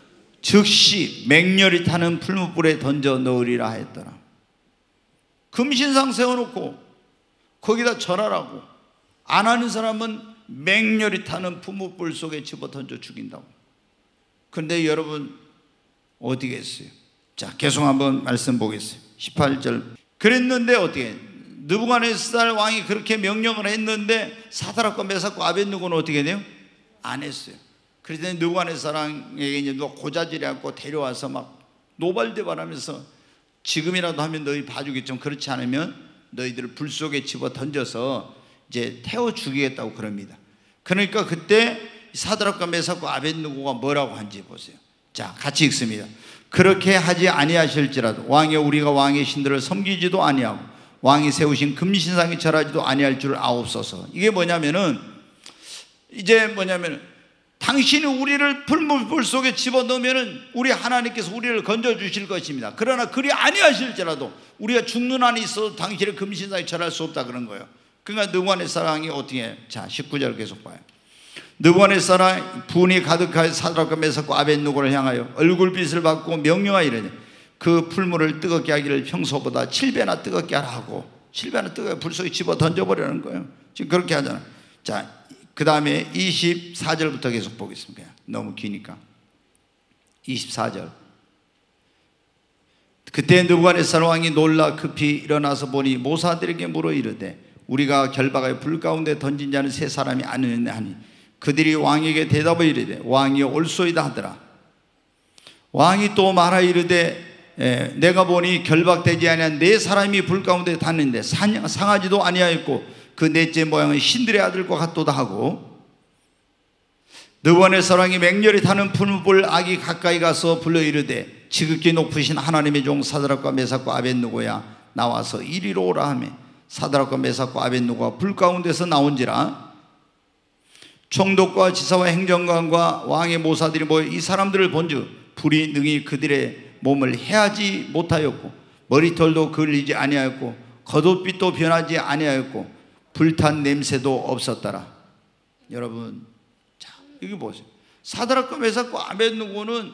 즉시 맹렬히 타는 풀무불에 던져 넣으리라 했더라. 금신상 세워놓고 거기다 절하라고. 안 하는 사람은 맹렬히 타는 풀무불 속에 집어 던져 죽인다고. 그런데 여러분 어디겠어요? 자, 계속 한번 말씀 보겠어요. 십팔 절. 그랬는데 어떻게? 느부갓네살 왕이 그렇게 명령을 했는데 사드락과 메삭과 아벳느고는 어떻게 돼요? 안 했어요. 그래서 느부갓네살 왕에게 이제 누가 고자질해갖고 데려와서 막 노발대발하면서 지금이라도 하면 너희 봐주겠지만 그렇지 않으면 너희들을 불 속에 집어 던져서 이제 태워 죽이겠다고 그럽니다. 그러니까 그때 사드락과 메삭과 아벳느고가 뭐라고 한지 보세요. 자, 같이 읽습니다. 그렇게 하지 아니하실지라도 왕여 우리가 왕의 신들을 섬기지도 아니하고 왕이 세우신 금신상에 절하지도 아니할 줄을 아옵소서. 이게 뭐냐면은 이제 뭐냐면은 당신이 우리를 불물 속에 집어넣으면은 우리 하나님께서 우리를 건져 주실 것입니다. 그러나 그리 아니하실지라도 우리가 죽는 한이 있어도 당신의 금신상에 절할 수 없다 그런 거예요. 그러니까 느부갓네살이 어떻게 해? 자, 십구 절 계속 봐요. 느부갓네살이 분이 가득하여 사드락과 메삭과 아벳느고를 향하여 얼굴빛을 받고 명령하여 이르되 그 풀물을 뜨겁게 하기를 평소보다 칠 배나 뜨겁게 하라 하고, 칠 배나 뜨겁게 불 속에 집어 던져버리는 거예요. 지금 그렇게 하잖아요. 자, 그 다음에 이십사 절부터 계속 보겠습니다. 너무 기니까. 이십사 절. 그때 느부갓네살 왕이 놀라 급히 일어나서 보니 모사들에게 물어 이르되 우리가 결박하여 불 가운데 던진 자는 세 사람이 아니었네 하니 그들이 왕에게 대답을 이르되 왕이여 올소이다 하더라. 왕이 또 말하 이르되 에, 내가 보니 결박되지 아니한 네 사람이 불 가운데 닿는데 상하지도 아니하였고 그 넷째 모양은 신들의 아들과 같도다 하고, 느부갓네살 왕이 맹렬히 타는 풀무불 악이 가까이 가서 불러 이르되 지극히 높으신 하나님의 종 사드락과 메삭과 아벳느고야 나와서 이리로 오라 하매 사드락과 메삭과 아벳느고가 불 가운데서 나온지라. 총독과 지사와 행정관과 왕의 모사들이 모여 이 사람들을 본즉 불이 능히 그들의 몸을 해하지 못하였고 머리털도 그을리지 아니하였고 겉옷빛도 변하지 아니하였고 불탄 냄새도 없었더라. 여러분, 자, 여기 보세요. 사드락과 메삭과 아벳느고는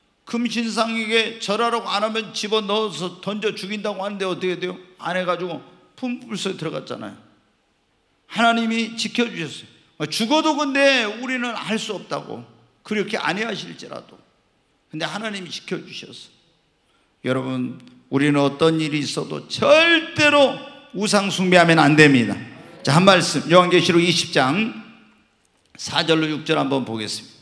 금신상에게 절하라고 안 하면 집어넣어서 던져 죽인다고 하는데 어떻게 돼요? 안 해가지고 품불 속에 들어갔잖아요. 하나님이 지켜주셨어요. 죽어도 근데 우리는 할 수 없다고, 그렇게 아니하실지라도. 근데 하나님이 지켜주셨어. 여러분, 우리는 어떤 일이 있어도 절대로 우상 숭배하면 안 됩니다. 자, 한 말씀, 요한계시록 이십 장 사 절로 육 절 한번 보겠습니다.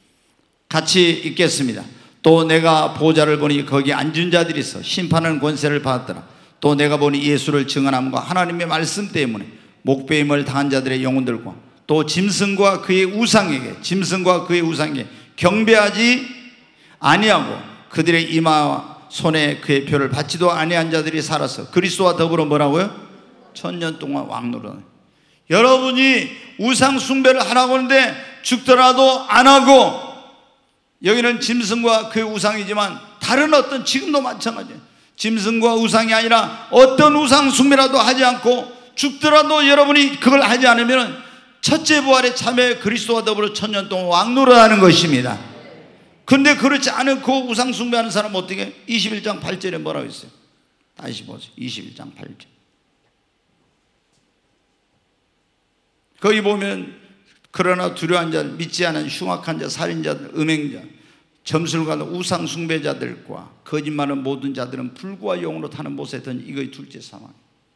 같이 읽겠습니다. 또 내가 보좌를 보니 거기 앉은 자들이 있어 심판하는 권세를 받았더라. 또 내가 보니 예수를 증언함과 하나님의 말씀 때문에 목배임을 당한 자들의 영혼들과 또 짐승과 그의 우상에게 짐승과 그의 우상에게 경배하지 아니하고 그들의 이마와 손에 그의 표를 받지도 아니한 자들이 살아서 그리스도와 더불어 뭐라고요? 천년 동안 왕노릇. 여러분이 우상 숭배를 하라고 하는데 죽더라도 안 하고, 여기는 짐승과 그의 우상이지만 다른 어떤, 지금도 마찬가지예요. 짐승과 우상이 아니라 어떤 우상 숭배라도 하지 않고 죽더라도 여러분이 그걸 하지 않으면 첫째 부활에 참여해 그리스도와 더불어 천년 동안 왕노릇하는 것입니다. 그런데 그렇지 않고 우상 숭배하는 사람은 어떻게 해요? 이십일 장 팔 절에 뭐라고 했어요? 다시 보세요. 이십일 장 팔 절. 거기 보면 그러나 두려워한 자, 믿지 않은 흉악한 자, 살인자들, 음행자, 점술가, 우상 숭배자들과 거짓말하는 모든 자들은 불과 영으로 타는 못에 던 이거의 둘째 사망.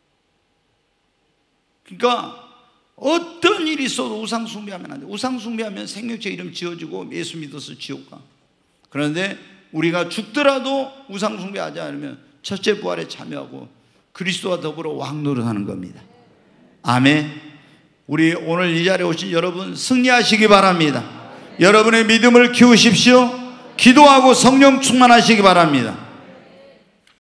그러니까 어떤 일이 있어도 우상 숭배하면 안 돼. 우상 숭배하면 생명체 이름 지어주고 예수 믿어서 지옥 가. 그런데 우리가 죽더라도 우상 숭배하지 않으면 첫째 부활에 참여하고 그리스도와 더불어 왕노릇하는 겁니다. 아멘. 우리 오늘 이 자리에 오신 여러분 승리하시기 바랍니다. 여러분의 믿음을 키우십시오. 기도하고 성령 충만하시기 바랍니다.